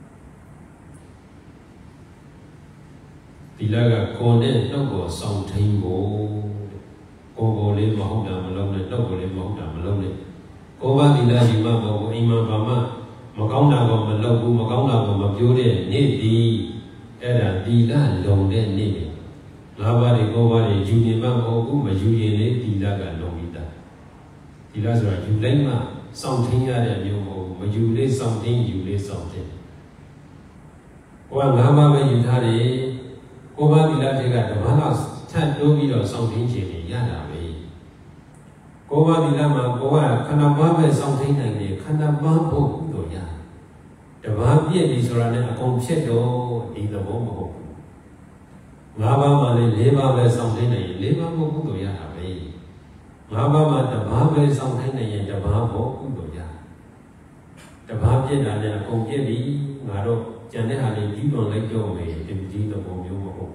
သီလကကိုယ်နဲ့နှုတ်ကိုစောင့်ထိန်ဖို့ကိုယ်လေးမဟုတ်တာမလုပ်နဲ့နှုတ်ကိုလေးမဟုတ်တာမလုပ်နဲ့ကိုယ်ပါသီလဒီမှာပေါ့အိမ်မှာဘာမှမကောင်းတာကိုမလုပ်ဘူးမကောင်းတာကိုမပြောတဲ့နေ့ဒီအဲ့ဒါသီလလုံတဲ့နေ့၅ပါးတွေ၉ပါးတွေယူရင်မှမဟုတ်ဘူးမယူရင်လေသီလကလုံပြီးသားသီလဆိုတာယူလိုက်မှစောင့်ထိန်ရတဲ့မျိုးမဟုတ်ဘူးမယူလေးစောင့်ထိန်ယူလေးစောင့်ထိန်ဟိုက၅ပါးပဲယူထားတယ်၉ပါးသီလတွေကတပါးလောက်ထပ်တိုးပြီးတော့စောင့်ထိန်ခြင်းရတာပဲ၉ပါးသီလမှာကိုယ်ကခန္ဓာပါးပဲစောင့်ထိန်နိုင်တယ်ခန္ဓာပါးဖို့လို့ရတပါးပြည့်ပြီဆိုတာနဲ့အကုန်ဖြစ်တော့ဒီသဘောမဟုတ်ဘူး၅ပါးမှလည်း၄ပါးပဲစောင့်ထိန်နိုင်ရင်၄ပါးဖို့ကုသိုလ်ရတာပဲ၅ပါးမှတပါးပဲစောင့်ထိန်နိုင်ရင်တပါးဖို့ကုသိုလ်ရတပါးပြည့်တာလည်းအကုန်ပြည့်ပြီငါတို့ကျန်တဲ့ဟာလေးပြီးတော့လိုက်တော့မယ်ဒီသဘောမျိုးမဟုတ်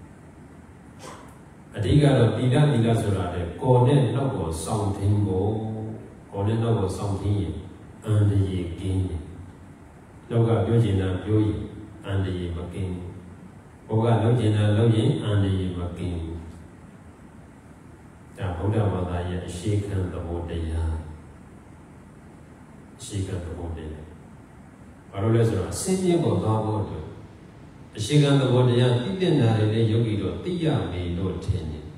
အဓိကတော့သီလဆိုတာလေကိုယ်နဲ့နောက်ကိုစောင့်ထိန်ဖို့ကိုယ်နဲ့နောက်ကိုစောင့်ထိန်ရင်အန္တရာယ်ကင်းတယ်နောက်ကပြောချင်တာပြောရင်အန္တရာယ်မကင်းဘူးဘုရားလုပ်ချင်တာလုပ်ရင်အန္တရာယ်မကင်းဘူးဒါဗုဒ္ဓဘာသာရဲ့အရှိခံသဘောတရားအရှိခံသဘောတရားဘာလို့လဲဆိုတော့အစင်းမြင့်ပေါ်သွားဖို့အတွက်အရှိကံသဘောတရားသိတဲ့နာတွေနဲ့ယောဂီတို့သိရမယ်လို့ထင်တယ်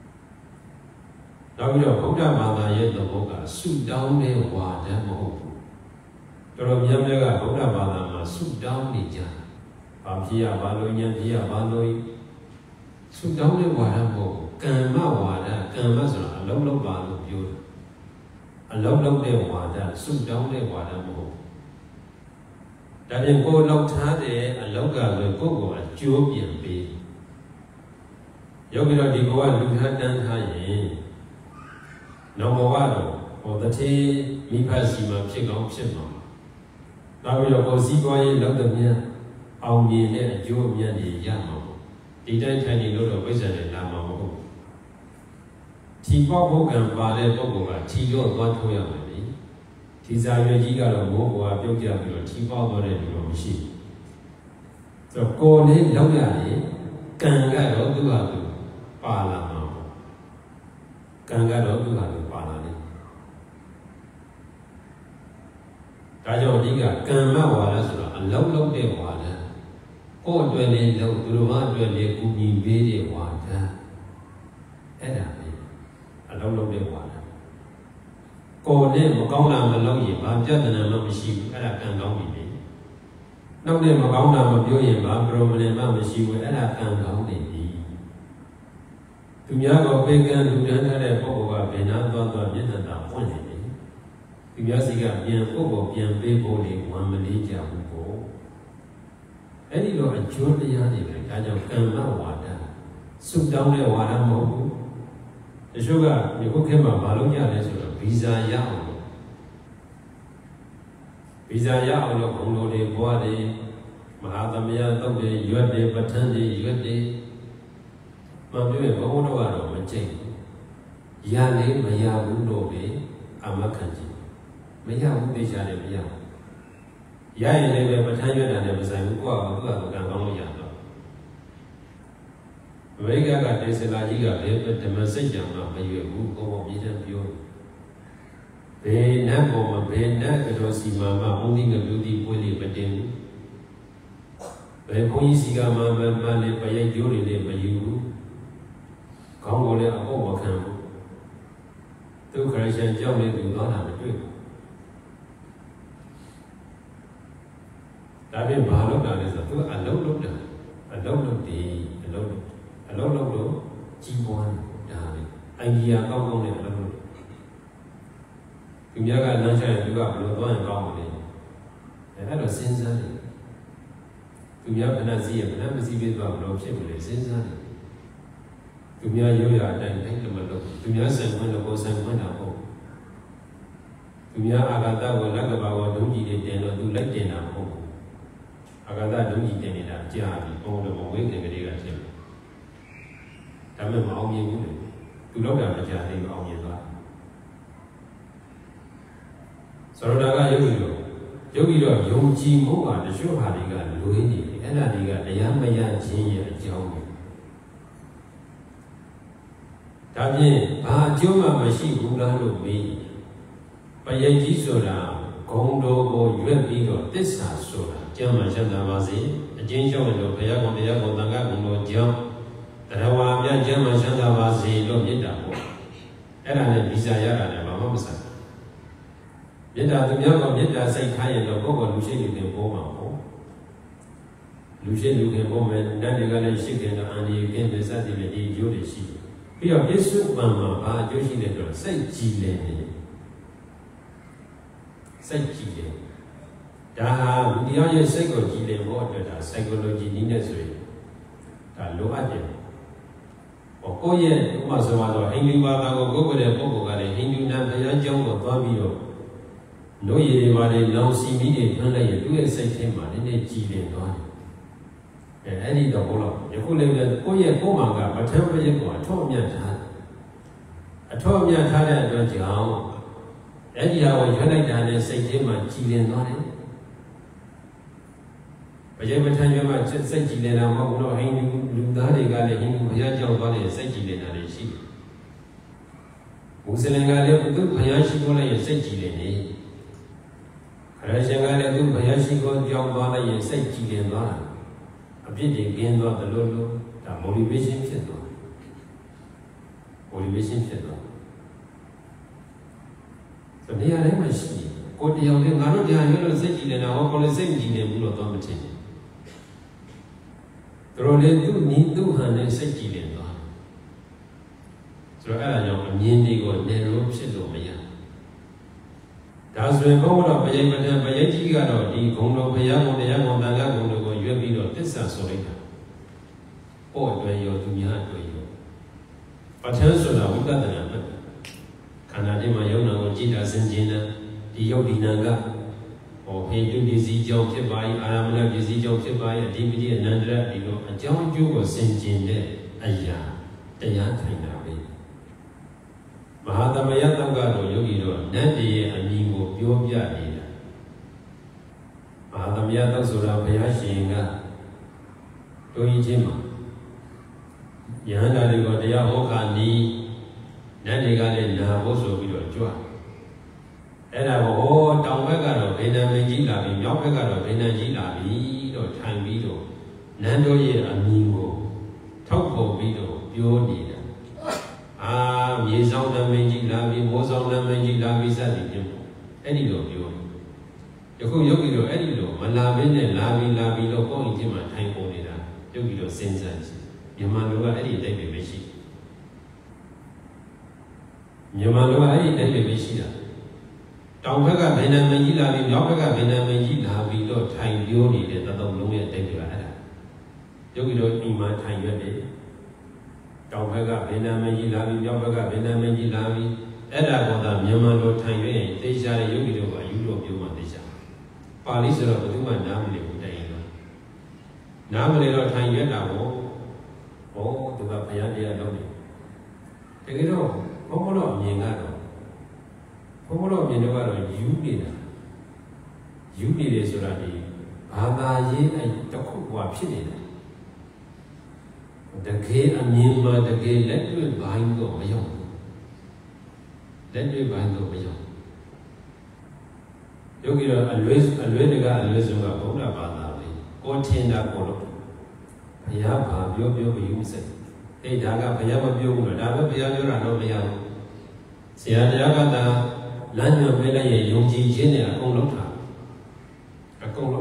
နောက်ပြီးတော့ဗုဒ္ဓဘာသာရဲ့သဘောကဆုတောင်းတဲ့ဝါဒမဟုတ်ဘူးတော်တော်များများကဗုဒ္ဓဘာသာမှာဆုတောင်းနေကြဘာဖြစ်ရဘာလို့ဉာဏ်ဖြစ်ရဘာလို့ဆုတောင်းတဲ့ဝါဒမဟုတ်ကမ္မဝါဒကမ္မဆိုတာအလုံးလုံးပါလို့ပြောတယ်အလုံးလုံးတဲ့ဝါဒဆုတောင်းတဲ့ဝါဒမဟုတ်ဒါပြင်ကိုယ်လောက်ထားတဲ့အလောက်ကလည်းကိုယ့်ကိုအကျိုးပြန်ပေးယောဂီတော်ဒီဘဝလူထားတန်းထားရင်နောက်ဘဝတော့ဟောတတိမိဖစီမှာဖြစ်ကောင်းဖြစ်မှာနောက်ပြီးတော့ကိုယ်စည်းပွားရေးလောက်တဲ့မြတ်အောင်မြင်တဲ့အကျိုးအမြတ်တွေရမှာပေါ့ဒီတိုင်းထိုင်နေလို့တော့ဝိဇ္ဇာနဲ့လာမှာမဟုတ်ဘူးထီပေါက်ဖို့ကံပါတဲ့ပုဂ္ဂိုလ်ကထီတော့သွားထိုးရမယ်လေဒီစာရွက်ကြီးကတော့မိုးပေါ်ကပြုတ်ကြပြီးတော့ထီပေါက်သွားတဲ့လူတော့မရှိဘူးဆိုတော့ကိုယ်လေးလောက်ရတယ်ကံကတော့သူ့ဟာသူပါလာမှာပေါ့ကံကတော့သူ့ဟာသူပါလာတယ်ဒါကြောင့်အဓိကကမ္မဝါဒဆိုတော့အလုံးလုံးတဲ့ဝါဒကိုယ်အတွက်လေးလုံးသူတို့ဘာအတွက်လေးကူညီပေးတဲ့ဝါဒအဲ့ဒါပဲအလုံးလုံးတဲ့ဝါဒကိုယ်နဲ့မကောင်းတာမလုပ်ရင်ဘာပြဿနာမှမရှိဘူးအဲ့ဒါကံကောင်းပြီလေနောက်နဲ့မကောင်းတာမပြောရင်ဘာပရိုဘလင်မှမရှိဘူးအဲ့ဒါကံကောင်းနေပြီသူများကပေကံလူတန်းထားတဲ့ပုဂ္ဂိုလ်ကဘယ်နာသွားမျက်နှာသာပွင့်နေတယ်သူများစီကပြန်ပုဂ္ဂိုလ်ပြန်ပေးဖို့လေဝမ်းမလေးကြဘူးပေါ့အဲ့ဒီလိုအကျိုးတရားတွေပဲဒါကြောင့်ကမ္မဝါဒစုတောင်းတဲ့ဝါဒမဟုတ်ဘူးတချို့ကဒီခုခေတ်မှာမလုပ်ကြလဲဆိုတော့ဗီဇာရအောင်လို့ဗီဇာရအောင်လို့ဘုံတော်တွေဘွားတွေမဟာသမယတုတ်တွေရွက်တွေပဋ္ဌာန်းတွေရွက်တွေမပြောရင်ဘုံတော်ကတော့မကျိတ်ဘူးရလေမရဘူးလို့ပဲအမခံကြည့်မရဘူးသိချတယ်မရဘူးရရင်လည်းပဲပဋ္ဌာန်းရွက်တာနဲ့မဆိုင်ဘူးကိုယ့်ကသူ့ကကံကောင်းလို့ရတော့အမေရိကတေဆလာကြီးကလည်းဓမ္မစိတ်ကြံမှာမရွယ်ဘူးကိုယ်ပေါ်ပြည့်တဲ့ပြောဘယ်နတ်ပေါ်မှာဘယ်နတ်ကတော်စီမှာမှဘုန်းကြီးကလူတီပွေးလေးမတင်ဘူးဘယ်ဘုန်းကြီးစီကမှမလည်းပရိတ်ကျိုးတွေလည်းမယူဘူးခေါင်းကိုလည်းအဖို့မခံဘူးသူခရစ်ယာန်ကြောက်နေသူသွားတာမတွေ့ဘူးဒါပြင်ဘာလုပ်တာလဲဆိုတော့သူအလုံးလုံးတာအလုံးလုံးတည်အလုံးလုံးလို့ကြီးပွားနေတာလေအိုင်ဒီယာကောင်းကောင်းနဲ့အလုံးလုံးသူများကလမ်းချရင်သူကဘယ်လိုသွားရင်ကောင်းမလဲအဲ့တော့စဉ်းစားတယ်သူများဘယ်နှစီးရဘယ်နှမစီးပြီးသွားဘယ်လိုဖြစ်မလဲစဉ်းစားတယ်သူများရိုးရာအတိုင်းတိုင်းမလုပ်သူများဆိုင်ခွင့်လို့ကိုယ်ဆိုင်ခွင့်တာပေါ့သူများအာဂတကိုလက်ကဘာကိုဒုံကြီးတွေတင်လို့သူလက်တင်တာမဟုတ်ဘူးအာဂတဒုံကြီးတင်နေတာကြားပြီးပုံတော်ဝိခင်ကလေးကဖြစ်တယ်ဒါပေမဲ့မအောင်မြင်ဘူးလေသူလောက်တာမကြားသေးဘူးအောင်မြင်သွားဆိုတော့ဒါကယောဂီတော့ယုံကြည်မှုကတချို့ဟာတွေကလွေးနေတယ်အဲ့ဒါတွေကတရားမရခြင်းရဲ့အကြောင်းပဲဒါဖြင့်ဘာအကျိုးမှမရှိဘူးလားလို့မေးပရိတ်ကြီးဆိုတာဂုံတော်ကိုရွက်ပြီးတော့သစ္စာဆိုတာကျမ်းမှာရှင်းတာပါစေအကျဉ်းချုပ်လို့ဘုရားကောင်တရားကောင်သံဃာကောင်တို့ကြောင့်တရားဝါပြကျမ်းမှာရှင်းတာပါစေလို့မြစ်တာပေါ့အဲ့ဒါနဲ့ဗီဇာရတာလည်းဘာမှမဆိုင်မေတ္တာသူများကမေတ္တာစိတ်ထားရင်တော့ကိုယ့်ကိုလူရှိလူခင်ပိုးမှာပေါ့လူရှိလူခင်ပိုးမယ်တန်တွေကလည်းရှိခင်တော့အန္တရာယ်ကင်းတဲ့စသည်နဲ့ဒီရိုးတွေရှိတယ်ပြီးတော့ပြစ္ဆုတ်ပံမှာဘာအကျိုးရှိလဲဆိုတော့စိတ်ကြည်လင်နေစိတ်ကြည်လင်ဒါဟာလူတရားရဲ့စိတ်ကိုကြည်လင်ဖို့အတွက်ဒါ psychology နည်းနဲ့ဆိုရင်ဒါလိုအပ်တယ်ကိုယ့်ရဲ့ဥပမာဆိုတော့ဟိန္ဒူဘာသာကိုကိုယ်ကိုယ်တဲ့ပုဂ္ဂိုလ်ကလည်းဟိန္ဒူနာဘုရားကျောင်းကိုသွားပြီးတော့လို့ရည်ပါလေလောင်စီမီတွေထွန်းလိုက်ရင်သူ့ရဲ့စိတ်ထဲမှာနည်းနည်းကြည်လင်သွားတယ်အဲ့ဒီတော့ဘုလားယခုလည်းကိုယ့်ရဲ့ကိုယ်မှာကပဋ္ဌာန်းပရိယကိုအထောက်အမြတ်ထားတဲ့အတွက်ကြောင့်အဲ့ဒီဟာကိုရွက်လိုက်တာနဲ့စိတ်ထဲမှာကြည်လင်သွားတယ်ဘယမထမ်းရွက်မှာစိတ်ကြည်လင်တာမဟုတ်ဘူးတော့ဟိန္ဒူလူသားတွေကလည်းဟိန္ဒူဘုရားကျောင်းသွားတဲ့စိတ်ကြည်လင်တာတွေရှိတယ်မွတ်စလင်ကလည်းသူဘုရားရှိခိုးလိုက်ရင်စိတ်ကြည်လင်နေခရရှင်ကလည်းသူဘုရားရှိခိုးကြောင်းသွားလိုက်ရင်စိတ်ကြည်လင်သွားအပြစ်တွေကင်းသွားတယ်လို့ဒါ motivation ဖြစ်သွား motivation ဖြစ်သွားဆိုနေရာတိုင်းမှာရှိတယ်ကိုတရားလေးငါတို့တရားရွတ်လို့စိတ်ကြည်လင်တာဟောကိုလည်းစိတ်ကြည်လင်ဘူးလို့သွားမထင်ဘူးတို့လည်းသူ့နီးသူ့ဟန်နဲ့စိတ်ကြည်လင်သွားဆိုတော့အဲ့ဒါကြောင့်အမြင်တွေကိုနေလို့ဖြစ်လို့မရဒါဆိုရင်ဘုရားတော်ဘယိမထံဘယိကြီးကတော့ဒီဂုံတော်ဘုရားဂုံတရားဂုံတန်ခါဂုံတို့ကိုရွတ်ပြီးတော့သစ္စာဆိုလိုက်တာပေါ့တွယ်ရောသူများတွေ့ရောပဋ္ဌာန်းဆိုတာဝိပဿနာပဲခန္ဓာထဲမှာယုံနာကိုကြည်တာစင်ကျင်တာဒီယုတ်ဒီနာကဟောဟိတုပစ္စည်းကြောင့်ဖြစ်ပါ၏အာရမဏပစ္စည်းကြောင့်ဖြစ်ပါ၏အဓိပတိအနန္တရဒီလိုအကြောင်းအကျိုးကိုစင်ကျင်တဲ့အရာတရားထိုင်တာပဲမဟာသမယတောက်ကတော့ယောဂီတို့နတ်တည်းရဲ့အမည်ကိုပြောပြနေတာမဟာသမယတောက်ဆိုတာဘုရားရှင်ကတို့ကြီးချင်းမှာယဟန္တာတွေကိုတရားဟောခါနီးနတ်တွေကလည်းနာဖို့ဆိုပြီးတော့ကြွအဲ့ဒါကိုဟောတောင်ဘက်ကတော့ဗေဒံမင်းကြီးလာပြီးမြောက်ဘက်ကတော့ဗေဒံကြီးလာပြီးတော့ထိုင်ပြီးတော့နန်းတို့ရဲ့အမည်ကိုထောက်ပေါ်ပြီးတော့ပြောနေတာမြေဆောင်နာမင်းကြီးလာပြီးမိုးဆောင်နာမင်းကြီးလာပြီးစသည်ဖြင့်အဲ့ဒီလိုပြောယခုယောဂီတို့အဲ့ဒီလိုမလာဘဲနဲ့လာပြီးတော့ကိုယ့်အိမ်ချင်းမှာထိုင်ပေါ်နေတာယောဂီတို့စဉ်းစားကြည့်မြန်မာလူကအဲ့ဒီတိုက်ပဲမရှိမြန်မာလူကအဲ့ဒီတိုက်ပဲရှိတာတောင်ဘက်ကဗေဒံမင်းကြီးလာပြီးမြောက်ဘက်ကဗေဒံမင်းကြီးလာပြီးတော့ထိုင်ပြောနေတဲ့သတုံးလုံးရဲ့တိုက်ပဲအဲ့ဒါယောဂီတို့အိမ်မှာထိုင်ရတယ်တောင်ဘက်ကဗေဒံမင်းကြီးလာပြီးမြောက်ဘက်ကဗေဒံမင်းကြီးလာပြီးအဲ့ဒါကသာမြန်မာလိုထိုင်ရရင်သိချာတဲ့ယောဂီတို့ကအယူတော်ပြောမှသိချာပါဠိဆိုတော့ဘယ်သူမှနားမလည်ဘူးတိုင်ရင်တော့နားမလည်တော့ထိုင်ရတာပေါ့ဟောသူကဘုရားတရားလုပ်နေတကယ်တော့ဘုန်းဘုရားအမြင်ကတော့ဘုန်းဘုရားအမြင်တော့ယူနေတာယူနေတယ်ဆိုတာဒီဘာသာရေးအဲ့တစ်ခုကဖြစ်နေတာတကယ်အမြင်မှာတကယ်လက်တွေ့ဘိုင်းတော့မရောက်ဘူးလက်တွေ့ဘိုင်းတော့မရောက်ယောဂီတော့အလွဲတကအလွဲဆုံးကဗုဒ္ဓဘာသာပဲကိုထင်တာကိုလို့ဘုရားဘာပြောမယူစက်အဲ့ဒါကဘုရားမပြောဘူးလားဒါပဲဘုရားပြောတာတော့မရဘူးဆရာတရားကသာလမ်းညွှန်ပေးလိုက်ရင်ယုံကြည်ခြင်းနဲ့အကုန်လုံးထားဘု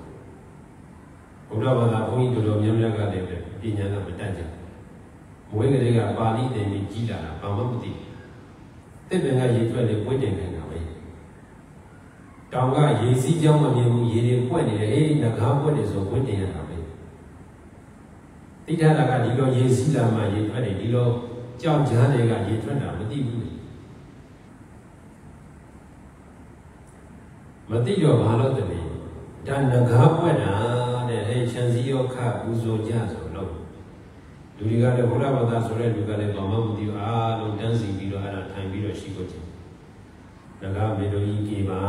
ရားဘာသာဘုန်းကြီးတို့များများကလည်းပညာကမတတ်ကြဘူးမွေးကလေးကပါဠိသင်ပြီးကြီးလာတာဘာမှမသိဘူးတစ်ပင်ကရေထွက်လေပွင့်တင်နေတာပဲတောင်ကရေစီးကြောင်းမမြင်ဘူးရေတွေပွက်နေတယ်ဟေးငကားပွက်နေဆိုပွင့်တင်ရတာပဲတိထားတာကဒီလိုရေစီးလာမှရေထွက်တယ်ဒီလိုကြောက်ကြားတွေကရေထွက်တာမသိဘူးမသိတော့ဘာလို့တည်းဒါငကားပွက်တာတဲ့ဟဲ့ချန်စီရောခပူဇော်ကြဆိုလို့လူတွေကလည်းဘုရားဘာသာဆိုတဲ့လူကလည်းဘာမှမသိဘူးအားလုံးတန်းစီပြီးတော့အဲ့ဒါထိုင်ပြီးတော့ရှိဖို့ချင်းငကားမေတော်ကြီးကြီးပါ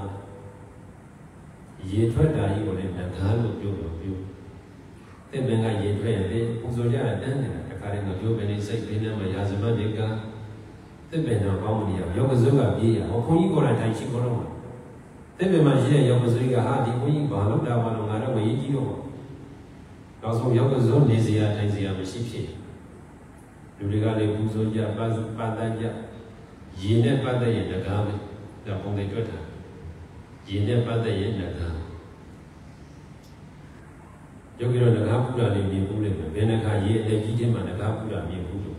ရေထွက်တာကြီးကိုလည်းငကားလို့ပြောတဲ့ပင်ကရေထွက်ရင်လေပူဇော်ကြတာတန်းနေတာတခါတည်းကပြောပင်လေးစိတ်ပင်နဲ့မှရာဇမတွေကတဲ့ပင်တော့ကောင်းမနေရရောကစုကပြေးရဟောခွန်ကြီးကိုယ်တိုင်ထိုင်ရှိခေါ်တော့တဲ့ပင်မှာရှိတဲ့ရောကစုကဟာဒီခွန်ကြီးဘာလို့တာဘာလို့ငါတော့မရေးကြည့်တော့နောက်ဆုံးရောကစုနေစရာထိုင်စရာမရှိဖြစ်လူတွေကလည်းပူဇော်ကြပတ်တန်းကြရေနဲ့ပတ်သက်ရင်ငကားပဲဒါပုံလေးတွေ့တာရေနဲ့ပတ်သက်ရင်ငကားယောဂီတို့ငကားပူတာလေးမြင်ဘူးလေဘယ်နှခါရေအလက်ကြီးချင်းမှာငကားပူတာမြင်ဘူးလို့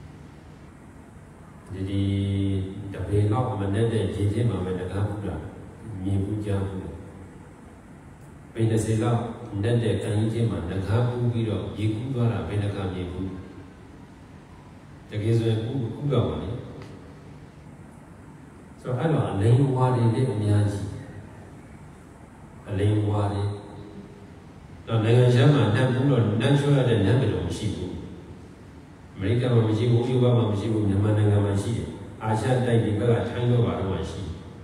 ဒီတပေလောက်မနဲ့တဲ့ရေချင်းမှာပဲငကားပူတာမြင်ဘူးကြားဘူးဘယ်20လောက်နဲ့တဲ့ကံကြီးချင်းမှာငကားပူပြီးတော့ရေကူးသွားတာဘယ်နှခါမြင်ဘူးတကယ်ဆိုရင်ကူးတော့ပါလေဆိုတော့အဲ့တော့အလိမ်ဝါတွေလည်းအများကြီးအလိမ်ဝါတွေတော့နိုင်ငံခြားမှာနတ်ဘူးတော့နတ်ချိုးရတဲ့နတ်တွေမရှိဘူးအမေရိကန်မှာမရှိဘူးယူဘာမှာမရှိဘူးမြန်မာနိုင်ငံမှာရှိတယ်အာရှတိုက်ဒီဘက်ကထိုင်းတော့ဘာတော့မှရှိ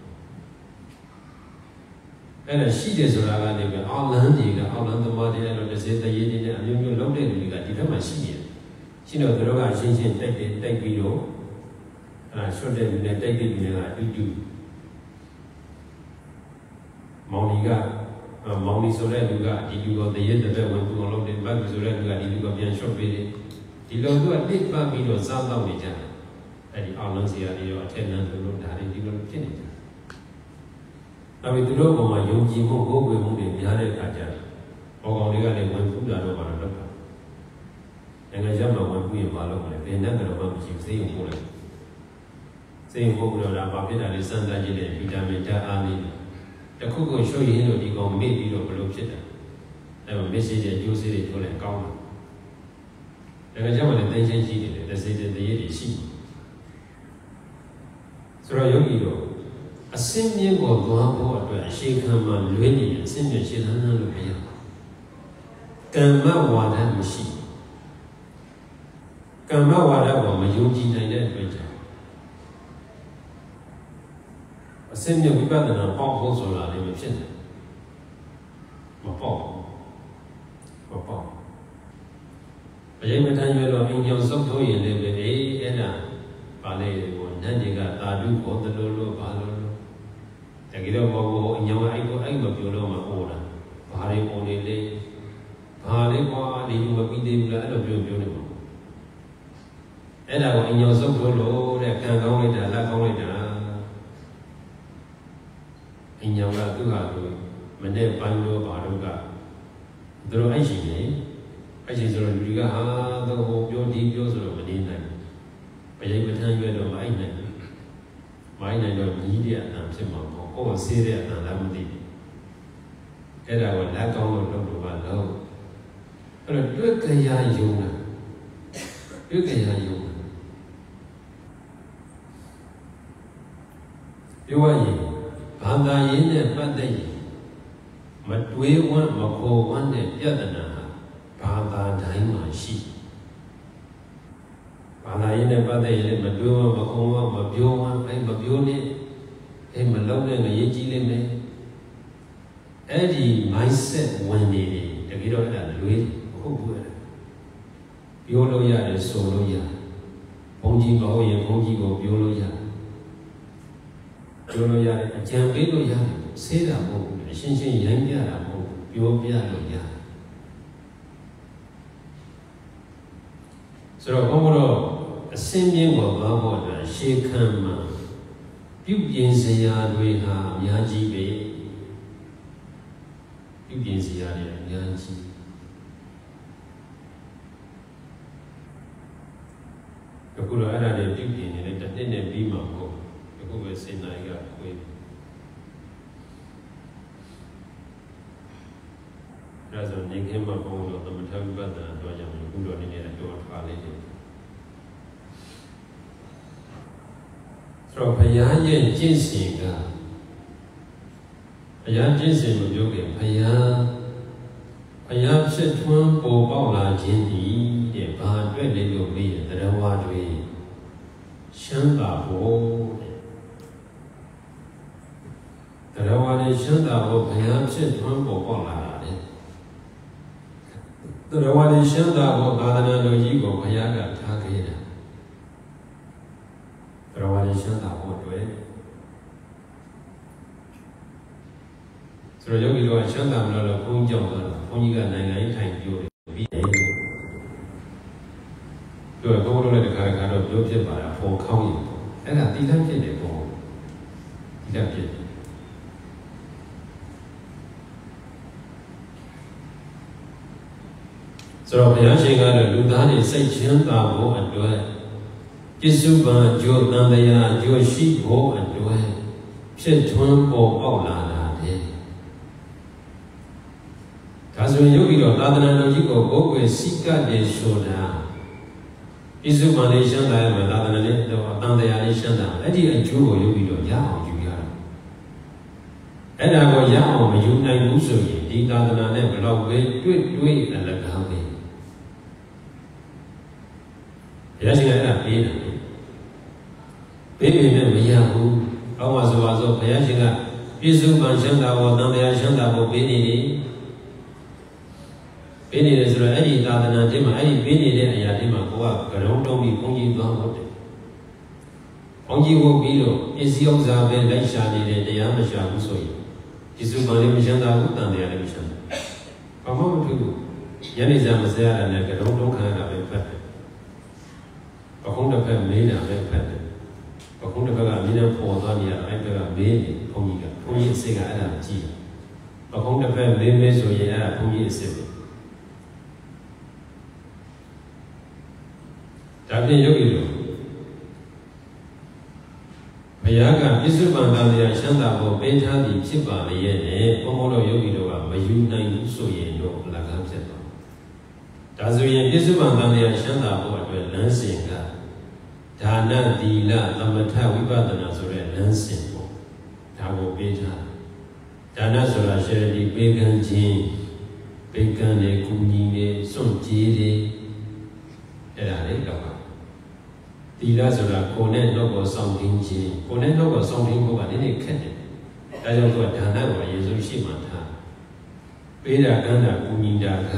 အဲ့ဒါရှိတယ်ဆိုတာကလည်းအောက်လန်းတွေကအောက်လန်းသမားတွေနဲ့တော့တစ်စေတရေတွေနဲ့အမျိုးမျိုးလုံးတဲ့လူတွေကဒီဘက်မှာရှိနေတယ်ရှိတော့သူတို့ကရှင်းရှင်းတိုက်ပြီးတော့အဲ့ဒါဆွတ်တဲ့လူနဲ့တိုက်တဲ့လူတွေကအတူတူမောင်ဒီကမောင်ဒီဆိုတဲ့လူကဒီလူကိုတရေတပည့်ဝင်ပူအောင်လုပ်တယ်ဘတ်ဆိုတဲ့လူကဒီလူကိုပြန်လျှော့ပေးတယ်ဒီလိုသူကတစ်ပတ်ပြီးတော့စားတော့နေကြတယ်အဲ့ဒီအောင်လုံးစီရာတွေရောအထက်နန်းသူတို့ဒါတွေဒီလိုဖြစ်နေကြတယ်အဲ့ဒီသူတို့ပေါ်မှာယုံကြည်မှုကိုယ်ကိုယ်မှုတွေများတဲ့အခါကျပေါ်ကောင်တွေကလည်းဝင်ပူတာတော့မှတော့လုပ်တာနိုင်ငံခြားမှာဝင်ပူရင်မလုပ်ဘူးလေဘယ်နဲ့တော့မှမရှိဘူးစေးရုံပို့လိုက်စေးရုံပို့ပြီးတော့ဒါဘာဖြစ်တာလဲစမ်းသပ်ကြည့်တယ်ဗီတာမင်ဓာတ်အားလေးတခုခုရှုပ်ရင်းတို့ဒီကောင်မေ့ပြီးတော့ဘလို့ဖြစ်တယ်အဲ့တော့မက်ဆေ့ချ်ကျိုးစေးတွေထိုးလိုက်ကောင်းတယ်နိုင်ငံခြားမှာလည်းတင်းချင်းရှိနေတယ်တစ်စိတ်တည်းတွေရှိဆိုတော့ယောဂီတို့အစင်းမြင့်ကိုသွားဖို့အတွက်အရှိခံမှာလွဲနေတယ်အစင်းမြင့်ရှင်းသန်းလို့မရဘူးကမ္မဝါဒမရှိကမ္မဝါဒကိုမယုံကြည်နိုင်တဲ့အတွက်ကြောင့်အစင်းမြင့်ဝိပဿနာပေါက်ဖို့ဆိုတာလည်းမဖြစ်နိုင်မပေါက်အရင်မထမ်းရွယ်တော့အင်ကြောင့်စုပ်ထိုးရင်လည်းပဲအဲ့ဒါပါလေကိုနတ်တွေကတာဓုဘောတလို့လို့ဘာလို့လို့တကယ်တော့ဘောအင်ကြောင့်အဲ့မပြောတော့မှဟောတာဘာတွေပုံနေလဲဘာလဲကွာဒီလိုမပြီးသေးဘူးလားအဲ့လိုပြောနေမှာအဲ့ဒါကိုအင်ကြောင့်စုပ်ထိုးလို့တဲ့ကံကောင်းလိုက်တာလက်ကောင်းလိုက်တာအင်ကြောင့်ကသူ့ဟာသူမနဲ့ပန်းလို့ဘာလို့ကသူတို့အဲ့ရှိနေအဲ့ဒီဆိုတော့လူတွေကဟာတော့ပြောဒီပြောဆိုတော့မနေနိုင်ဘူး။ဘယ်ပထမ်းရွယ်တော့မိုင်းနိုင်တော့ညီးတဲ့အတန်ဖြစ်မှာပေါ့။ကိုယ်ဆေးတဲ့အတန်လည်းမသိဘူး။အဲ့ဒါကိုလက်ကောင်းလို့လုပ်လို့ပါတော့။အဲ့တော့တွေ့ကြရယုံတာတွေ့ကြရယုံတာပြောရရင်ဘာသာရေးနဲ့ပတ်သက်ရင်မတွေးဝမ်းမခေါ်ဝမ်းတဲ့ပြဿနာဘာသာတိုင်းမှာရှိဘာသာရေးနဲ့ပတ်သက်ရင်လည်းမတွေးဝမ်းမခေါ်ဝမ်းမပြောဝမ်းအဲ့မပြောနဲ့အဲ့မလုံးနဲ့ငရေကြီးလိမ့်မယ်အဲ့ဒီ mindset ဝင်နေတယ်တကယ်တော့အဲ့ဒါလွေးဟုတ်ဘူးအဲ့ပြောလို့ရတယ်ဆိုလို့ရတယ်ဘုန်းကြီးမဟုတ်ရင်ဘုန်းကြီးကိုပြောလို့ရတယ်ပြောလို့ရတယ်အကြံပေးလို့ရတယ်ဆေးတာမဟုတ်ဘူးအရှင်းရှင်းရိုင်းပြတာမဟုတ်ဘူးပြောပြလို့ရတယ်ဆိုတော့ဘုန်းတော်အစင်းမြင့်ကိုသွားဖို့အတွက်ရှေးခမ်းမှာပြုပြင်စရာတွေဟာအများကြီးပဲပြုပြင်စရာတွေအများကြီးအခုတော့အဲ့ဒါတွေပြုပြင်နေတဲ့တစ်နှစ်နဲ့ပြီးမှာမဟုတ်အခုပဲစေနာကြီးကခွေးဒါဆိုနေခင်းမှာဘုန်းတော်သမထဝိပဿနာတော့ကြောင့်အခုတော့နည်းနည်းတော့ထားလေးတယ်ဆိုတော့ဘုရားရဲ့ကျင့်စဉ်ကဘုရားကျင့်စဉ်ကိုပြောခဲ့ဘုရားဖြစ်ထွန်းပေါ်ပေါက်လာခြင်းဒီတဲ့ဘာအတွက်လဲလို့မေးရင်တရားဝါတွေရှမ်းသာဖို့တဲ့တရားဝါတွေရှမ်းသာဖို့ဘုရားဖြစ်ထွန်းပေါ်ပေါက်လာတာတဲ့တရားဝါတွေရှမ်းသာဖို့သာသနာတော်ကြီးကိုဘုရားကထားခဲ့တာတရားဝါတွေရှမ်းသာဖို့အတွက်ဆိုတော့ယောဂီတို့ကရှမ်းသာမလို့ဘုန်းကြီးကြောင့်တော့ဘုန်းကြီးကနိုင်ငံရေးထိုင်ပြောတယ်ပြီးတယ်တို့ကဘုန်းတော်လည်းတခါတော့ပြောဖြစ်ပါလားပေါ်ခေါင်းရင်အဲ့ဒါတိလန့်ဖြစ်တယ်ဘုန်းတိလန့်ဖြစ်တယ်ဆိုတော့ဘုရားရှင်ကတော့လူသားတွေစိတ်ချမ်းသာဖို့အတွက်ပစ္စုပန်အကျိုးတန်တရားအကျိုးရှိဖို့အတွက်ဖြစ်ထွန်းပေါ်ပေါက်လာတာတဲ့ဒါဆိုရင်ယောဂီတော်သာသနာတော်ကြီးကိုကိုယ်ကိုယ်စိတ်ကတည်းဆိုတာပစ္စုပန်လေးရှင်းတာရမယ်သာသနာလေးတော့တန်တရားလေးရှင်းတာအဲ့ဒီအကျိုးကိုယောဂီတော်ရအောင်ယူရတာအဲ့ဒါကိုရအောင်မယူနိုင်ဘူးဆိုရင်ဒီသာသနာနဲ့ဘယ်တော့ပဲတွေ့အလကားပဲဘုရားရှင်ကအဲ့ဒါပေးတာပေးပေမဲ့မရဘူး။အောက်မှာဆိုပါစို့ဘုရားရှင်ကပြစ္ဆုတ်ပန်ရှင်းတာဘောတန်တရားရှင်းတာဘောပေးနေတယ်။ပေးနေတယ်ဆိုတော့အဲ့ဒီသာသနာ့တင်းမှာအဲ့ဒီပေးနေတဲ့အရာတွေမှာကိုကကရုံးတုံးပြီးဘုန်းကြီးသွားဟုတ်တယ်။ဘုန်းကြီးဝုတ်ပြီးတော့ပစ္စည်းဥစ္စာပဲလိုက်ရှာနေတယ်တရားမရှာဘူးဆိုရင်ဒီစုမှလည်းမရှင်းတာဘူးတန်တရားလည်းမရှင်းဘူးဘာမှမဖြစ်ဘူးညနေစာမစဲရတာနဲ့ကတော့လုံးခံရတာပဲဖတ်တယ်ပခုံးတစ်ဖက်မင်းတာပဲဖတ်တယ်ပခုံးတစ်ဖက်ကမင်းနဲ့ပေါ်သွားနေရအဲ့ဘက်ကမင်းနေဘုန်းကြီးအစ်စ်ကအဲ့ဒါကြည့်ပခုံးတစ်ဖက်မင်းမဲဆိုရင်အဲ့ဒါဘုန်းကြီးအစ်စ်ပဲဒါဖြင့်ယောဂီတို့ဘုရားကပြစ္ဆုတ်ပန်တန်တရားရှမ်းသာဖို့ပေးထားသည်ဖြစ်ပါလေရဲ့နဲ့ဘုန်းဘုန်းတော်ယောဂီတို့ကမယူနိုင်ဘူးဆိုရင်တော့အလကားဖြစ်သွားဒါဆိုရင်ပြစ္ဆုတ်ပန်တန်တရားရှမ်းသာဖို့အတွက်လမ်းစဉ်ကဒါနသီလသမထဝိပဿနာဆိုတဲ့လမ်းစဉ်ပေါ့ဒါကိုပေးထားဒါနဆိုတာရှယ်ရီပေးကမ်းခြင်းပေးကမ်းတဲ့ကုညီနဲ့စွန့်ကြည်တဲ့အဲ့ဒါလေးတော့သီလဆိုတာကိုယ်နဲ့နှုတ်ကိုစောင့်တင်းခြင်းကိုယ်နဲ့နှုတ်ကိုစောင့်တင်းဖို့ကနည်းနည်းခက်တယ်ဒါကြောင့်သူကဒါနကိုအရင်ဆုံးရှိမှထားပေးတာကမ်းတာကုညီတာက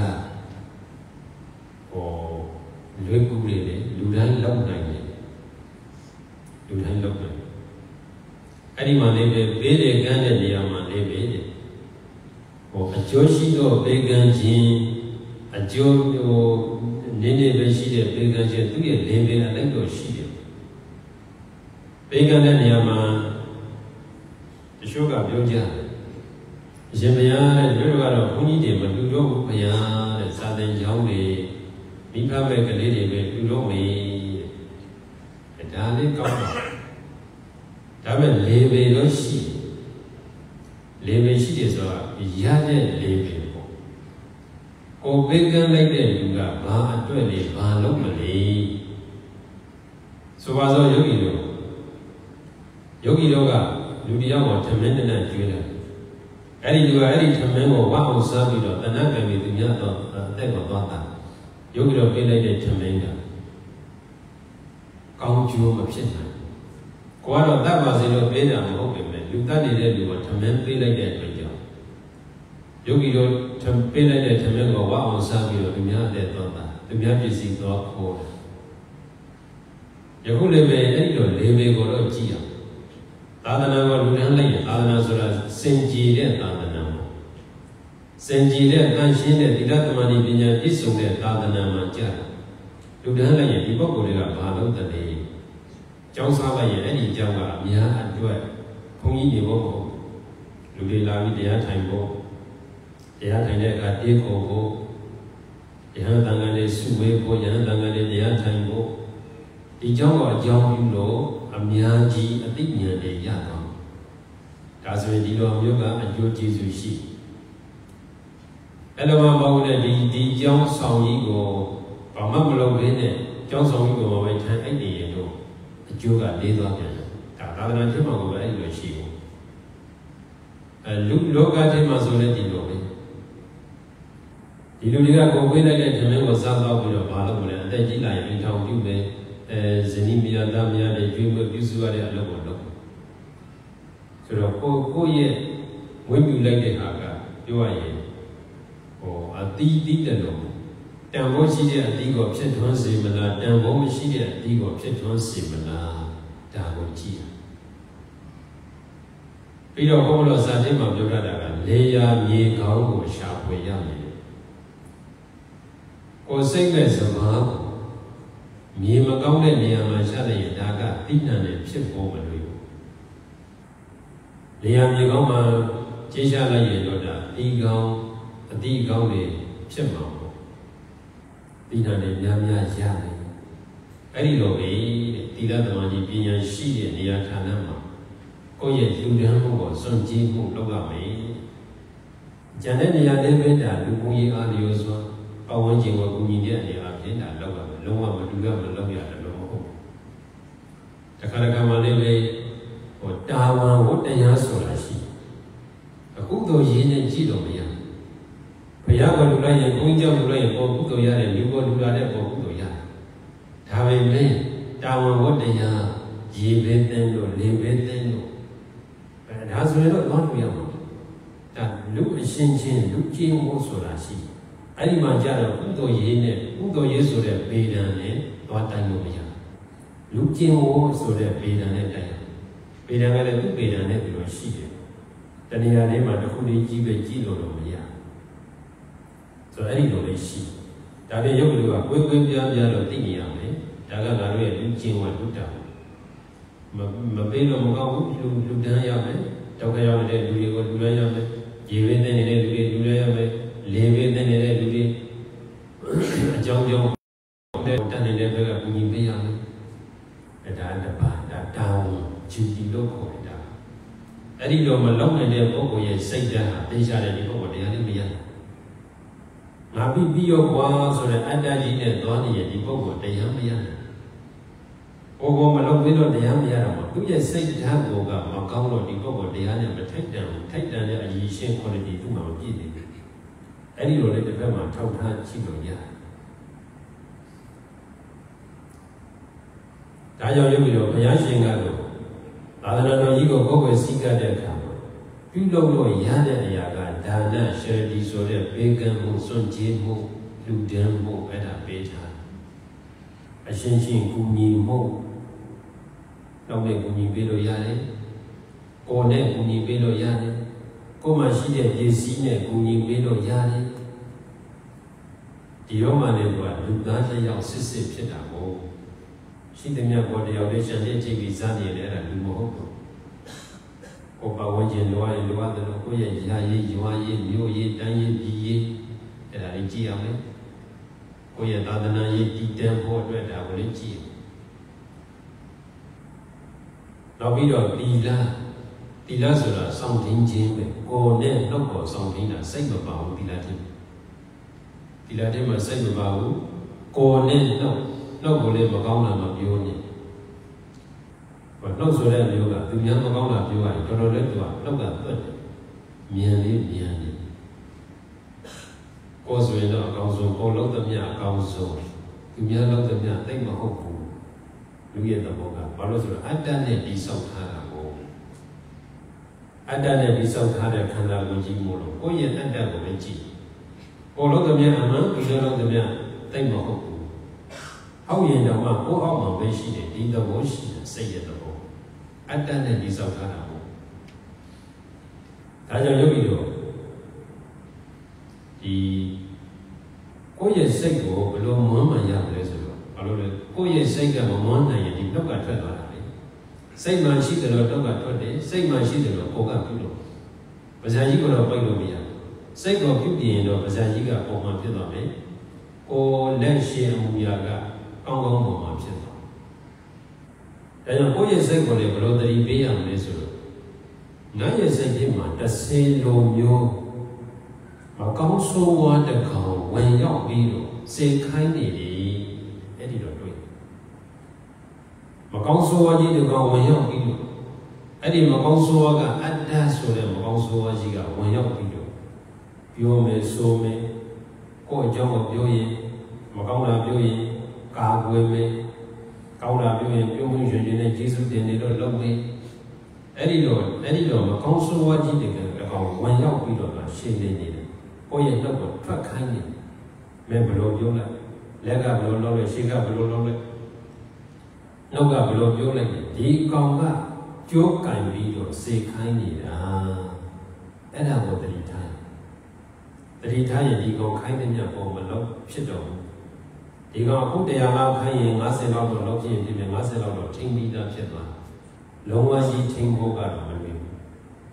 လွယ်ကူလေလူတိုင်းလောက်နိုင်တယ်လူတိုင်းလောက်နိုင်အဲ့ဒီမှာလည်းပေးတဲ့ကမ်းတဲ့နေရာမှာလည်းပဲအကျိုးရှိသောပေးကမ်းခြင်းအကျိုးနည်းနည်းပဲရှိတဲ့ပေးကမ်းခြင်းသူ့ရဲ့လေပင်အလိုက်တော့ရှိတယ်ပေးကမ်းတဲ့နေရာမှာတချို့ကပြောကြတယ်အရှင်ဘုရားတဲ့တို့ကတော့ဘုန်းကြီးတွေမတူတော့ဘူးဘုရားတဲ့စာသင်ကျောင်းတွေမိဘမဲ့ကလေးတွေပဲတူတော့မေးဒါလေးကောင်းပါဒါပေမဲ့လေပင်တော့ရှိလေပင်ရှိတယ်ဆိုတာရတဲ့လေပင်ပေါ့ကိုယ်ပေးကမ်းလိုက်တဲ့လူကဘာအတွက်လဲဘာလုပ်မလဲဆိုပါစို့ယောဂီတို့ကလူတယောက်ကိုထမင်းနဲ့ကျွေးတယ်အဲ့ဒီလူကအဲ့ဒီထမင်းကိုဝတ်အောင်စားပြီးတော့တဏှာကံပြီးသူများတော့အသက်ကိုသွားတာယောဂီတို့ပေးလိုက်တဲ့ထမင်းကကောင်းကျိုးမဖြစ်နိုင်ကိုကတော့တတ်ပါစေလို့ပေးတာမဟုတ်ပေမဲ့လူတတ်နေတဲ့လူကထမင်းပေးလိုက်တဲ့အတွက်ကြောင့်ယောဂီတို့ပေးလိုက်တဲ့ထမင်းကိုဝတ်အောင်စားပြီးတော့သူများအသက်သွားတာသူများပစ္စည်းသွားခေါ်ယခုလည်းပဲအဲ့ဒီလိုလေမေကိုတော့ကြည့်အောင်သာသနာ့ကိုလူတိုင်းလိုက်ရင်သာသနာဆိုတာစင်ကြည်တဲ့သာသနာစင်ကြည်တဲ့တန်ရှင်းတဲ့သီလသမารိပညာပြည့်စုံတဲ့သာသနာမှာကြာလူတိုင်းလိုက်ရင်ဒီပုဂ္ဂိုလ်တွေကဘာလို့တည်းလဲကျောင်းစားလိုက်ရင်အဲ့ဒီကျောင်းကအများအတွက်ဘုန်းကြီးတွေဘောလူတွေလာပြီးတရားထိုင်ဖို့တရားထိုင်တဲ့အခါတေးခေါ်ဖို့ယဟန်တန်ခါလေးစုဝေးဖို့ယဟန်တန်ခါလေးတရားထိုင်ဖို့ဒီကျောင်းကအကြောင်းပြုလို့အများကြီးအသိဉာဏ်တွေရတော့ဒါဆိုရင်ဒီလိုမျိုးကအကျိုးကျေးဇူးရှိအဲ့လိုမှမဟုတ်တဲ့ဒီကျောင်းဆောင်ကြီးကိုဘာမှမလုပ်ဘဲနဲ့ကျောင်းဆောင်ကြီးကိုပဲထိုင်အိတ်နေရင်တော့အကျိုးကလေးသွားပြန်တယ်ဒါသာသနာ့ထက်မှကိုပဲအဲ့လိုရှိဘူးလူလောကထဲမှာဆိုလည်းဒီလိုပဲဒီလူတွေကကိုယ်ဝေးလိုက်တဲ့ဓမ္မကိုစားတော့ပြီးတော့ဘာလို့မလဲအသက်ကြီးလာရင်အိမ်ထောင်ပြုမယ်ဇနီးမယားသားမယားတွေကျွေးမွေးပြုစုရတဲ့အလုပ်ကိုလုပ်ဆိုတော့ကိုယ့်ရဲ့ဝိပုလိုက်တဲ့ဟာကပြောရရင်အတီးတီးတယ်လို့တန်ဖိုးရှိတဲ့အတီးကိုဖြစ်ထွန်းစေမလားတန်ဖိုးမရှိတဲ့အတီးကိုဖြစ်ထွန်းစေမလားဒါကိုကြည့်ပြီးတော့ဘုရားတော်စာတင်မှာပြောရတာကလေယာမြေကောင်းကိုရှာဖွေရမယ်ကိုယ်စိတ်နဲ့စမားမြေမကောင်းတဲ့နေရာမှာရှာတဲ့ရင်ဒါကတိဏ္ဍနဲ့ဖြစ်ပေါ်မလို့လေယာမြေကောင်းမှာခြေရှာလိုက်ရင်တော့ဒါအတိကောင်းတွေဖြစ်မှာပေါ့တိဏ္ဍနဲ့များများရတယ်အဲ့ဒီလိုပဲသီလသမာဓိပညာရှိတဲ့နေရာဌာနမှာကိုယ့်ရဲ့လူတန်းမှုကိုစွန့်ကြည့်မှုလုပ်ရမယ်။ကျန်တဲ့နေရာတွေပဲဒါလူကိုကြီးအားလျော်စွာပတ်ဝန်းကျင်ကိုကူညီတဲ့နေရာပြင်တာလုပ်ရမယ်။လုံးဝမလူရမလုပ်ရတယ်လို့မဟုတ်ဘူး။တခါတခါမှလည်းပဲတာဝန်ဝတ္တရားဆိုတာရှိ။အခုတော့ရင်းနဲ့ကြည့်တော့မရဘူး။ဘုရားကလူလိုက်ရင်ဘုန်းကြီးကြောင့်လူလိုက်ရင်ပေါ်ကုသိုလ်ရတယ်လူပေါ်လူလာတဲ့ပေါ်ကုသိုလ်ရတယ်။ဒါပေမဲ့တာဝန်ဝတ္တရားရေပဲတဲ့လို့လေပဲတဲ့လို့ဒါဆိုရင်တော့သွားလို့ရမှာဒါလူအရှင်းချင်းလူကျင်းဖို့ဆိုတာရှိအဲ့ဒီမှာကြတော့ကုသိုလ်ရေးနဲ့ကုသိုလ်ရေးဆိုတဲ့ပေဒံနဲ့သွားတိုင်းလို့မရလူကျင်းဖို့ဆိုတဲ့ပေဒံနဲ့တိုင်းပေဒံကလည်းသူ့ပေဒံနဲ့ဒီလိုရှိတယ်ဒတဏှာထဲမှာတစ်ခုလေးကြီးပဲကြီးလို့တော့မရဆိုတော့အဲ့ဒီလိုလေးရှိဒါပေမဲ့ရုပ်ကလေးကကွေးကွေးပြားပြားတော့သိနေရမယ်ဒါကငါတို့ရဲ့လူကျင်ဝတ်လူတာမပေးလို့မကောင်းဘူးလူတန်းရမယ်တောက်ခရောက်နေတဲ့လူတွေကိုလူရရမယ်ရေဝင်းနေတဲ့လူတွေလူရရမယ်လေဝင်းနေတဲ့လူတွေအကြောင်းကြောင့်တဲ့တန်နေတဲ့ဘက်ကပူညီပေးရမယ်အဲ့ဒါတပါဒါတောင်းဂျူတီလို့ခေါ်တာအဲ့ဒီလိုမလုံးနေတဲ့ပုဂ္ဂိုလ်ရဲ့စိတ်ဓာတ်ဟာသိကြတဲ့ဒီပုဂ္ဂိုလ်တရားလေးမရဘူးငါပြီးရောကွာဆိုတဲ့အတ္တကြီးနဲ့သွားနေရဲ့ဒီပုဂ္ဂိုလ်တရားမရဘူးဘုံမလုံးပြီးတော့တရားမရတော့ဘူးသူရဲ့စိတ်ဓာတ်ကမကောင်းတော့ဒီပုဂ္ဂိုလ်တရားနဲ့မထိုက်တန်ဘူးထိုက်တန်တဲ့အရည်ရှင်း quality သူ့မှာမပြည့်နေဘူးအဲ့ဒီလိုလေးတစ်ဖက်မှာထောက်ထားကြည့်လို့ရတယ်ဒါကြောင့်ရုပ်ပြီးတော့ဘုရားရှင်ကတော့သာသနာတော်ကြီးကိုကိုယ်ွယ်စည်းကပ်တဲ့အခါမှာပြုလုပ်လို့ရတဲ့အရာကဒါနရှရတိဆိုတဲ့ဘေကံမှုစွန့်ကြည်မှုလူဒန်းမှုအဲ့ဒါပေးထားအရှင်းရှင်းကူညီမှုတော့နဲ့ကူညီပေးလို့ရတယ်ကိုယ်နဲ့ကူညီပေးလို့ရတယ်ကိုယ်မှာရှိတဲ့ပစ္စည်းနဲ့ကူညီပေးလို့ရတယ်ဒီရောမှလည်းကလူသားတစ်ယောက်စစ်ဖြစ်တာကိုရှိတဲ့မြတ်ဘောတရားလေးရှင်းတဲ့ကြည့်ပြီးစားနေတယ်အဲ့ဒါလူမဟုတ်ဘူးကိုယ်ပါဝင်ခြင်းလိုရင်လိုရတယ်လို့ကိုယ့်ရဲ့ယာရေးရွာရေးမြို့ရေးတန်းရေးပြည်ရေးအဲ့ဒါလေးကြည့်ရမယ်ကိုယ့်ရဲ့သာသနာရေးတည်တံ့ဖို့အတွက်ဒါကိုလေးကြည့်နောက်ပြီးတော့တီလာဆိုတာစောင့်တင်းခြင်းပဲကိုယ်နဲ့နှုတ်ပေါ်စောင့်တင်းတာစိတ်မပါဘူးတီလာတဲ့မှာစိတ်မပါဘူးကိုယ်နဲ့နှုတ်ကိုလည်းမကောင်းတာမပြောနဲ့နှုတ်ဆိုတဲ့မျိုးကသူများမကောင်းတာပြောရတယ်တော်တော်လေးသူကနှုတ်ကသွက်တယ်မြန်နေကိုယ်ဆိုရင်တော့အကောင်းဆုံးကိုယ်လုံးသမျှအကောင်းဆုံးသူများလုံးသမျှသိမဟုတ်ဘူးလူရဲ့သဘောကဘာလို့ဆိုတော့အတ္တနဲ့တိဆောက်ထားတာကိုအတ္တနဲ့တိဆောက်ထားတဲ့ခန္ဓာကိုယ်ကြီးမို့လို့ကိုယ့်ရဲ့အတ္တကိုပဲကြည့်ကိုယ်လုံးသမျှအမှန်သူများလုံးသမျှသိမဟုတ်ဘူးအောက်ရင်တော့မှကိုယ်အောက်မှာပဲရှိတယ်ဒီသဘောရှိတယ်စိတ်ရဲ့သဘောအတ္တနဲ့တိဆောက်ထားတာပေါ့ဒါကြောင့်ရုပ်ပြီးတော့ဒီကိုယ့်ရဲ့စိတ်ကိုဘယ်လိုမွမ်းမံရမလဲဆိုတော့ဘာလို့လဲကိုယ့်ရဲ့စိတ်ကမမွမ်းနိုင်ရင်ဒီနှုတ်ကထွက်သွားတာလေစိတ်မှရှိတယ်လို့နှုတ်ကထွက်တယ်စိတ်မှရှိတယ်လို့ကိုယ်ကပြုလို့ပဇာကြီးကတော့ပိတ်လို့မရဘူးစိတ်ကိုပြုပြင်ရင်တော့ပဇာကြီးကပုံမှန်ဖြစ်သွားမယ်ကိုယ်လက်ရှင်အမူအရာကကောင်းကောင်းပုံမှန်ဖြစ်သွားဒါကြောင့်ကိုယ့်ရဲ့စိတ်ကိုလည်းဘယ်လိုသတိပေးရမလဲဆိုတော့ငါရဲ့စိတ်ထဲမှာ30လိုမျိုးမကောင်းဆိုးဝါးတစ်ကောင်ဝင်ရောက်ပြီးတော့စေခိုင်းနေတယ်အဲ့ဒီတော့တွေ့မကောင်းဆိုးဝါးကြီးတစ်ကောင်ဝင်ရောက်ပြီးတော့အဲ့ဒီမကောင်းဆိုးဝါးကအတ္တဆိုတဲ့မကောင်းဆိုးဝါးကြီးကဝင်ရောက်ပြီးတော့ပြောမယ်ဆိုမယ်ကိုယ့်အကြောင်းကိုပြောရင်မကောင်းတာပြောရင်ကာကွယ်မယ်ကောင်းတာပြောရင်ပြုံးမှုရွှင်ရွှင်နဲ့ကျေးဇူးတင်နေတော့လုပ်မယ်အဲ့ဒီတော့မကောင်းဆိုးဝါးကြီးတစ်ကောင်ဝင်ရောက်ပြီးတော့ရှင်းနေတယ်ကိုယ့်ရဲ့နှုတ်ကိုထွက်ခိုင်းနေမယ်ဘယ်လိုပြောလိုက်လက်ကဘယ်လိုလုပ်လဲရှေ့ကဘယ်လိုလုပ်လဲနှုတ်ကဘယ်လိုပြောလိုက်ဒီကောင်ကကြိုးကင်ပြီးတော့စေခိုင်းနေတာအဲ့ဒါကိုတတိထားရင်ဒီကောင်ခိုင်းတဲ့ညပုံမလုပ်ဖြစ်တော့ဘူးဒီကောင်အခု100လောက်ခိုင်းရင်50လောက်တော့လုပ်ဖြစ်ရင်ဖြစ်မယ်50လောက်တော့ထိန်းပြီးသားဖြစ်သွားလုံးဝကြီးထိန်းဖို့ကတော့မလွယ်ဘူး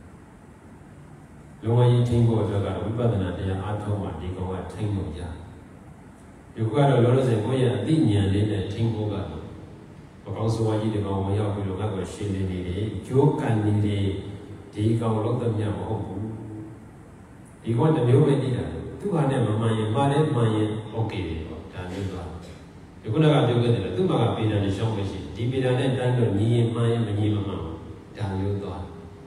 လုံးဝကြီးထိန်းဖို့အတွက်ကတော့ဝိပဿနာတရားအားထုတ်မှဒီကောင်ကထိန်းလို့ရတယ်ဒီကတော့လောလောဆယ်ကိုယ့်ရဲ့အသိဉာဏ်လေးနဲ့ထိန်းဖို့ကတော့မကောင်းဆိုးဝါးကြီးဒီကောင်ဝင်ရောက်ပြီးတော့ငါ့ကိုရှင်းနေတယ်ကြိုးကန်နေတယ်ဒီကောင်လောက်တော့မြတ်မဟုတ်ဘူးဒီကောင်တစ်မျိုးပဲတည်တာသူ့ဟာနဲ့မမှန်ရင်ပါတယ်မှန်ရင်โอเคပဲပေါ့ဒါမျိုးသွားဒီခုနကပြောခဲ့တယ်လေသူ့မှာကပေဒံနဲ့ရှောင်းပဲရှိဒီပေဒံနဲ့တိုင်းတော့ညီရင်မှန်ရင်မညီမမှန်ဒါမျိုးသွား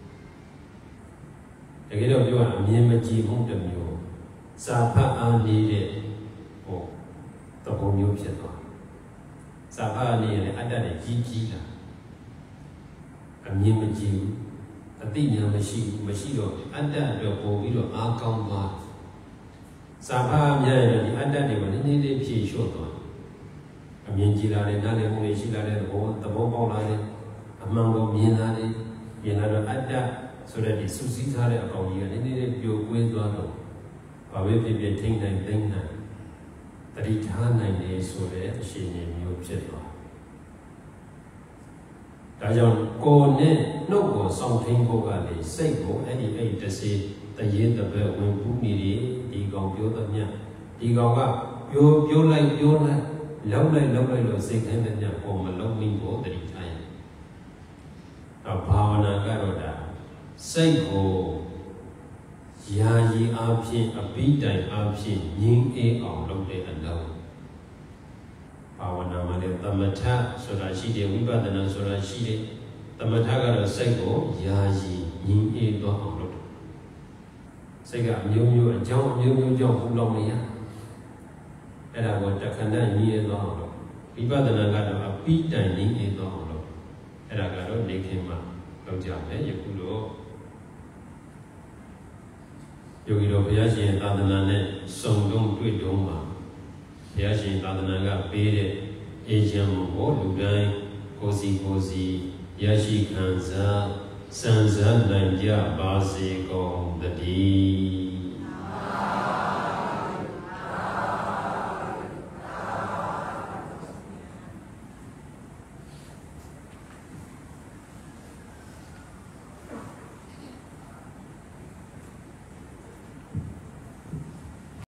တကယ်တော့ပြောရအမြင်မကြည့်မှုတစ်မျိုးစာဖတ်အားနေတဲ့ဟောသဘောမျိုးဖြစ်သွားစာဖတ်အားနေရင်အတ္တနဲ့ကြီးလာအမြင်မကြည့်ဘူးအသိဉာဏ်မရှိတော့အတ္တအတွက်ပို့ပြီးတော့အားကောင်းသွားစာဖတ်များရင်ဒီအတ္တတွေကိုနည်းနည်းလေးဖြည့်လျှော့သွားအမြင်ကြည့်လာတယ်နားလည်မှုတွေရှိလာတဲ့သဘောပေါက်လာတယ်အမှန်ကိုမြင်လာတယ်တော့အတ္တဆိုတဲ့ဒီစုစည်းထားတဲ့အကောင်ကြီးကနည်းနည်းပြိုကွင်းသွားတော့ဘာပဲဖြစ်ဖြစ်ထိမ့်နိုင်သိမ့်နိုင်တတိထားနိုင်နေဆိုတဲ့အရှင်ကြီးမျိုးဖြစ်သွားဒါကြောင့်ကိုယ်နဲ့နှုတ်ကိုစောင့်ထိန်ဖို့ကလေစိတ်ကိုအဲ့ဒီတစေတရင်တပည့်ဝင်ပူးနေဒီကောင်ပြောသမျှဒီကောင်ကပြောလိုက်လောက်လိုက်လို့စိတ်ထဲနဲ့ညပုံမလုံးမိဖို့တတိထားရင်ဘာဝနာကတော့ဒါစိတ်ကိုယာယီအားဖြင့်အပိတိုင်အားဖြင့်ငြင်းအေးအောင်လုပ်တဲ့အလုံးဘာဝနာမှာလည်းသမထဆိုတာရှိတယ်ဝိပဿနာဆိုတာရှိတယ်သမထကတော့စိတ်ကိုယာယီငြင်းအေးသွားအောင်လုပ်တယ်စိတ်ကအမျိုးမျိုးအကြောင်းအမျိုးမျိုးကြောင့်ပူလောင်နေရအဲ့ဒါကိုတခဏငြင်းအေးသွားအောင်လုပ်ဝိပဿနာကတော့အပိတိုင်ငြင်းအေးသွားအောင်လုပ်အဲ့ဒါကတော့နေခင်မှာလုပ်ကြမယ်ယခုတော့ယောဂီတော်ဘုရားရှင်သာသနာနဲ့စုံလုံးတွေ့တုံးမှာဘုရားရှင်သာသနာကပေးတဲ့အေဂျင့်ကိုလူတိုင်းကိုစီရရှိခံစားစံစားနိုင်ကြပါစေကုန်သတည်း